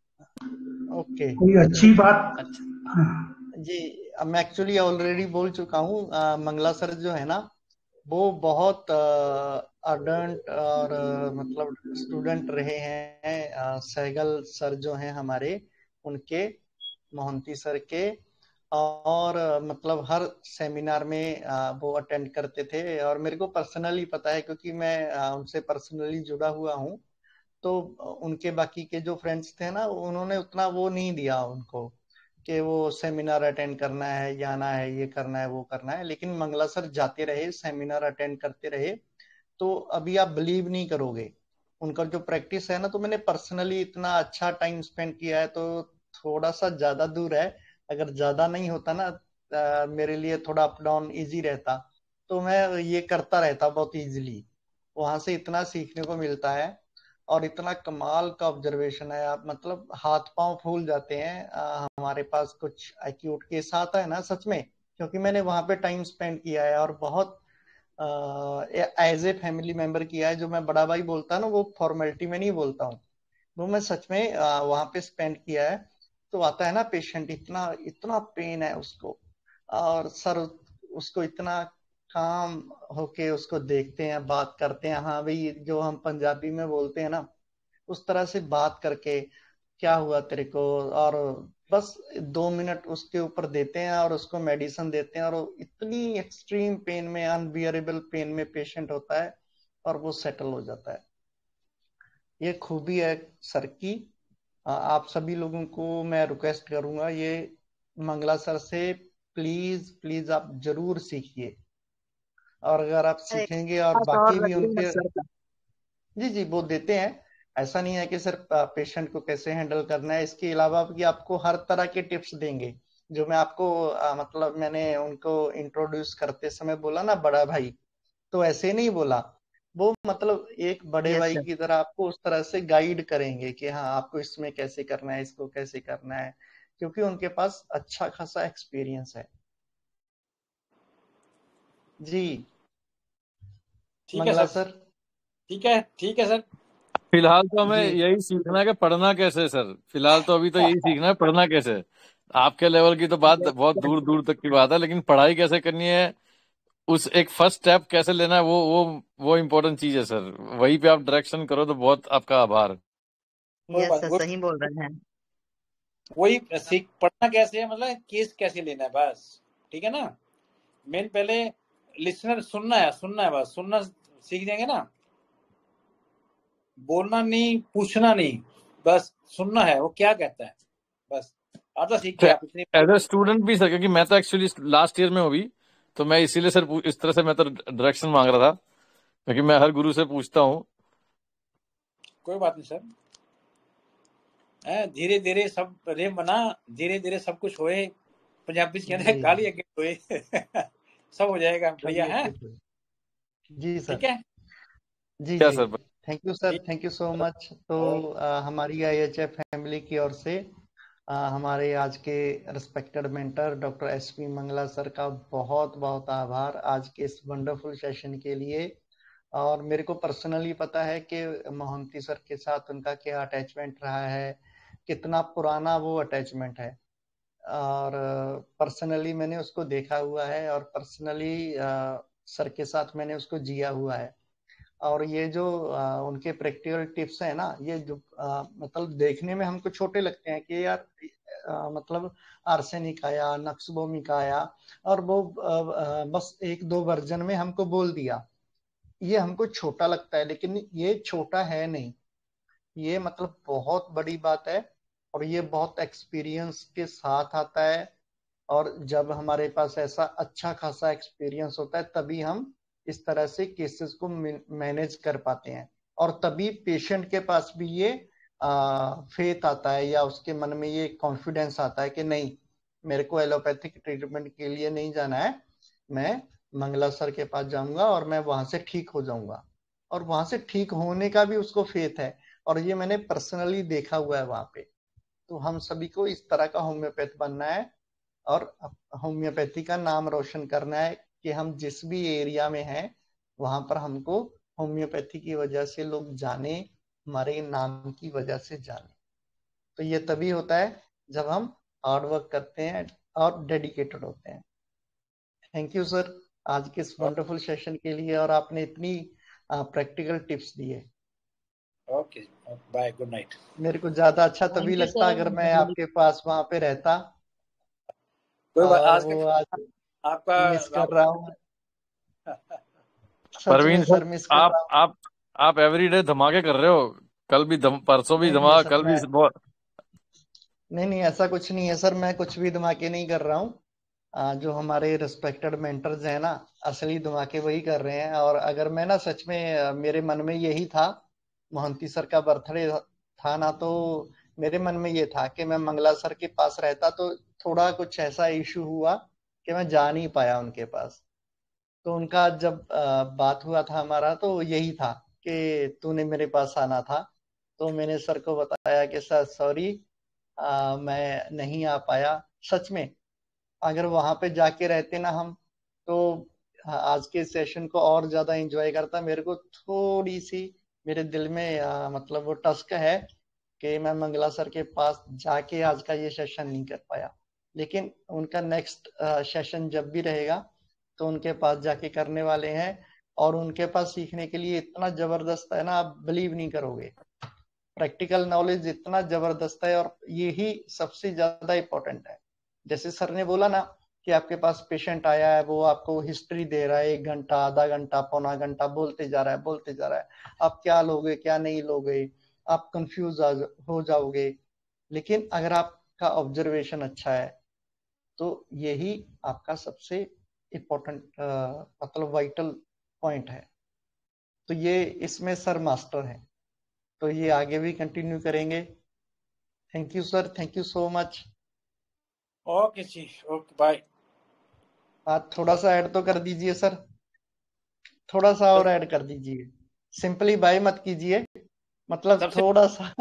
ओके, कोई अच्छी बात। अच्छा जी। मैं एक्चुअली ऑलरेडी बोल चुका हूँ। मंगला सर जो है ना, वो बहुत अर्डेंट और मतलब स्टूडेंट रहे हैं। सहगल सर जो हैं हमारे, उनके, मोहंती सर के। और मतलब हर सेमिनार में वो अटेंड करते थे, और मेरे को पर्सनली पता है क्योंकि मैं उनसे पर्सनली जुड़ा हुआ हूँ। तो उनके बाकी के जो फ्रेंड्स थे ना, उन्होंने उतना वो नहीं दिया उनको कि वो सेमिनार अटेंड करना है, जाना है, ये करना है, वो करना है। लेकिन मंगला सर जाते रहे, सेमिनार अटेंड करते रहे। तो अभी आप बिलीव नहीं करोगे, उनका जो प्रैक्टिस है ना, तो मैंने पर्सनली इतना अच्छा टाइम स्पेंड किया है। तो थोड़ा सा ज्यादा दूर है, अगर ज्यादा नहीं होता ना, मेरे लिए थोड़ा अप डाउन इजी रहता, तो मैं ये करता रहता बहुत इजीली। वहां से इतना सीखने को मिलता है, और इतना कमाल का ऑब्जर्वेशन है। आप मतलब हाथ पांव फूल जाते हैं। हमारे पास कुछ एक्यूट केस आता है ना, सच में, क्योंकि मैंने वहां पे टाइम स्पेंड किया है, और बहुत एज ए फैमिली मेंबर किया है। जो मैं बड़ा भाई बोलता है ना, वो फॉर्मेलिटी में नहीं बोलता हूँ, वो मैं सच में वहां पे स्पेंड किया है। तो आता है ना पेशेंट, इतना इतना पेन है उसको, और सर उसको इतना काम होके उसको देखते हैं, बात करते हैं, हाँ भाई, जो हम पंजाबी में बोलते हैं ना, उस तरह से बात करके, क्या हुआ तेरे को, और बस 2 मिनट उसके ऊपर देते हैं, और उसको मेडिसिन देते हैं, और वो इतनी एक्सट्रीम पेन में, अनबियरेबल पेन में पेशेंट होता है, और वो सेटल हो जाता है। ये खूबी है सर की। आप सभी लोगों को मैं रिक्वेस्ट करूंगा, ये मंगला सर से प्लीज प्लीज आप जरूर सीखिए। और अगर आप एक सीखेंगे और बात और बाकी भी लगी है उनके, सर का। जी जी, वो देते हैं। ऐसा नहीं है कि सिर्फ पेशेंट को कैसे हैंडल करना है, इसके अलावा भी आपको हर तरह के टिप्स देंगे। जो मैं आपको मतलब मैंने उनको इंट्रोड्यूस करते समय बोला ना, बड़ा भाई, तो ऐसे नहीं बोला। वो मतलब एक बड़े यस भाई सर। की तरह आपको उस तरह से गाइड करेंगे कि हाँ, आपको इसमें कैसे करना है, इसको कैसे करना है, क्योंकि उनके पास अच्छा खासा एक्सपीरियंस है। जी। ठीक है मंगला सर, सर। ठीक है सर। फिलहाल तो हमें जी यही सीखना है कि पढ़ना कैसे है सर। फिलहाल तो अभी तो यही सीखना है, पढ़ना कैसे है। आपके लेवल की तो बात यस बहुत सर। दूर दूर तक की बात है, लेकिन पढ़ाई कैसे करनी है, उस एक फर्स्ट स्टेप कैसे लेना है, वो इम्पोर्टेंट चीज है सर। वहीं पे आप डायरेक्शन करो तो बहुत आपका आभार। कोई यस बात सर, नहीं, सही बोल रहे हैं। वही सीख पढ़ना कैसे है, मतलब केस कैसे लेना है, बस। ठीक है ना। मेन पहले लिसनर सुनना है, बस सुनना सीख जाएंगे ना। बोलना नहीं, पूछना नहीं, बस सुनना है वो क्या कहता है, बस। आधा सीख गया आप इतनी। एज ए स्टूडेंट भी सर, क्योंकि मैं तो एक्चुअली लास्ट ईयर में हूँ अभी, तो मैं इसीलिए सर इस तरह से मैं तो डायरेक्शन मांग रहा था, क्योंकि मैं हर गुरु से पूछता हूँ। कोई बात नहीं सर। धीरे धीरे सब रे मना, धीरे धीरे सब कुछ होए। पंजाबी से कहते हैं जी गाली अगे होए। सब हो जाएगा भैया, चलिए, है। ठीक है। जी ठीक सर। है। जी क्या जी। सर? थैंक यू सर, ठीक। Thank you so much. तो और हमारी IHF फैमिली की ओर से हमारे आज के respected mentor doctor SP Mangala sir का बहुत बहुत आभार आज के इस वंडरफुल सेशन के लिए। और मेरे को पर्सनली पता है कि मोहंती सर के साथ उनका क्या अटैचमेंट रहा है, कितना पुराना वो अटैचमेंट है। और पर्सनली मैंने उसको देखा हुआ है, और पर्सनली सर के साथ मैंने उसको जिया हुआ है। और ये जो उनके प्रैक्टिकल टिप्स है ना, ये जो मतलब देखने में हमको छोटे लगते हैं कि यार मतलब आर्सेनिक आया, नक्सबोमिक आया, और वो बस 1-2 वर्जन में हमको बोल दिया। ये हमको छोटा लगता है, लेकिन ये छोटा है नहीं, ये मतलब बहुत बड़ी बात है। और ये बहुत एक्सपीरियंस के साथ आता है। और जब हमारे पास ऐसा अच्छा खासा एक्सपीरियंस होता है, तभी हम इस तरह से केसेस को मैनेज कर पाते हैं। और तभी पेशेंट के पास भी ये फेथ आता है, या उसके मन में ये कॉन्फिडेंस आता है कि नहीं, मेरे को एलोपैथिक ट्रीटमेंट के लिए नहीं जाना है, मैं मंगला सर के पास जाऊंगा और मैं वहां से ठीक हो जाऊंगा। और वहां से ठीक होने का भी उसको फेथ है। और ये मैंने पर्सनली देखा हुआ है वहां पे। तो हम सभी को इस तरह का होम्योपैथ बनना है और होम्योपैथी का नाम रोशन करना है कि हम जिस भी एरिया में हैं वहां पर हमको होम्योपैथी की वजह से लोग जाने, हमारे नाम की वजह से जाने। तो ये तभी होता है जब हम हार्ड वर्क करते हैं और डेडिकेटेड होते हैं। थैंक यू सर आज के इस वंडरफुल सेशन के लिए, और आपने इतनी प्रैक्टिकल टिप्स दिए। Okay, bye, good night. मेरे को ज्यादा अच्छा तभी लगता अगर मैं आपके पास वहां पे रहता। कोई बात, आज वो आज आपका मिस कर रहा हूँ, सच परवीन में सर, सर मिस कर रहा हूँ। आप एवरीडे धमाके कर रहे हो। कल भी परसों भी नहीं धमाका, सर, कल भी बहुत। नहीं ऐसा कुछ नहीं है सर, मैं कुछ भी धमाके नहीं कर रहा हूँ। जो हमारे रिस्पेक्टेड मेंटर्स हैं ना, असली धमाके वही कर रहे हैं। और अगर मैं ना सच में मेरे मन में यही था, मोहंती सर का बर्थडे था ना, तो मेरे मन में ये था कि मैं मंगला सर के पास रहता तो थोड़ा कुछ ऐसा इशू हुआ कि मैं जा नहीं पाया उनके पास। तो उनका जब बात हुआ था हमारा, तो यही था कि तूने मेरे पास आना था। तो मैंने सर को बताया कि सर सॉरी, मैं नहीं आ पाया। सच में अगर वहां पे जाके रहते ना हम, तो आज के सेशन को और ज्यादा एंजॉय करता। मेरे को थोड़ी सी मेरे दिल में मतलब वो टस्क है कि मैं मंगला सर के पास जाके आज का ये सेशन नहीं कर पाया। लेकिन उनका नेक्स्ट सेशन जब भी रहेगा तो उनके पास जाके करने वाले हैं। और उनके पास सीखने के लिए इतना जबरदस्त है ना, आप बिलीव नहीं करोगे। प्रैक्टिकल नॉलेज इतना जबरदस्त है, और यही सबसे ज्यादा इंपॉर्टेंट है। जैसे सर ने बोला ना कि आपके पास पेशेंट आया है, वो आपको हिस्ट्री दे रहा है, 1 घंटा, आधा घंटा, पौना घंटा बोलते जा रहा है, आप क्या लोगे क्या नहीं लोगे, आप कंफ्यूज हो जाओगे। लेकिन अगर आपका ऑब्जर्वेशन अच्छा है तो यही आपका सबसे इम्पोर्टेंट मतलब वाइटल पॉइंट है। तो ये इसमें सर मास्टर है, तो ये आगे भी कंटिन्यू करेंगे। Thank you sir, thank you so much. Okay जी, ओके, बाय। आप थोड़ा सा ऐड तो कर दीजिए सर, थोड़ा सा और ऐड कर दीजिए। सिंपली बाय मत कीजिए, मतलब थोड़ा सा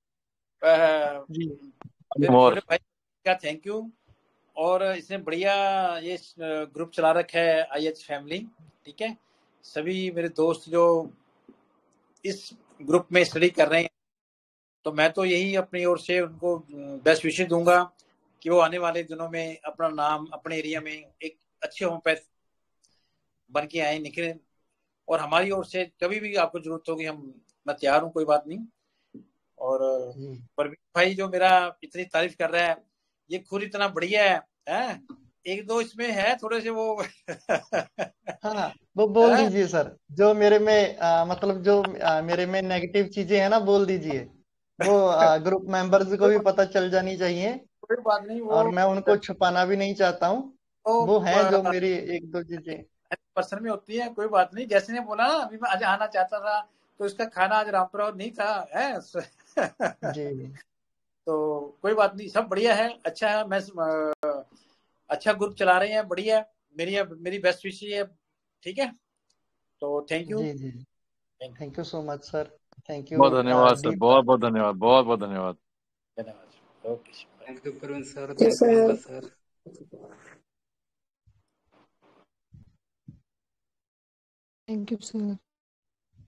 जी मेरे छोटे भाई का थैंक यू। और इसने बढ़िया ये ग्रुप चला रखा है IH फैमिली, ठीक है। सभी मेरे दोस्त जो इस ग्रुप में स्टडी कर रहे हैं, तो मैं तो यही अपनी ओर से उनको बेस्ट विशेस दूंगा कि वो आने वाले दिनों में अपना नाम अपने एरिया में एक अच्छे होम्योपैथ बन के आए, निकले। और हमारी ओर से कभी भी आपको जरूरत होगी, मैं तैयार हूँ, कोई बात नहीं। और परवीन भाई जो मेरा इतनी तारीफ कर रहा है, ये खुद इतना बढ़िया है? एक दो इसमें है थोड़े से वो हाँ, वो बोल दीजिए सर, जो मेरे में मतलब जो मेरे में नेगेटिव चीजें हैं ना, बोल दीजिए। वो ग्रुप मेंबर्स को भी पता चल जानी चाहिए, कोई बात नहीं, वो और मैं उनको छुपाना भी नहीं चाहता हूँ। वो है जो मेरी 1-2 चीजें पर्सन में होती है, कोई बात नहीं। जैसे ने बोला ना, अभी मैं आज आना चाहता था, तो इसका खाना आज रामपुरा नहीं था, है जी। तो कोई बात नहीं, सब बढ़िया है, अच्छा है। मैं अच्छा ग्रुप चला रहे हैं, बढ़िया। मेरी बेस्ट विश है, ठीक है। तो थैंक यू। जी thank you so much sir, thank you. बहुत धन्यवाद सर, बहुत बहुत धन्यवाद, बहुत बहुत धन्यवाद। धन्यवाद। Okay, thank you Praveen sir, thank you Mangala sir. Thank you sir.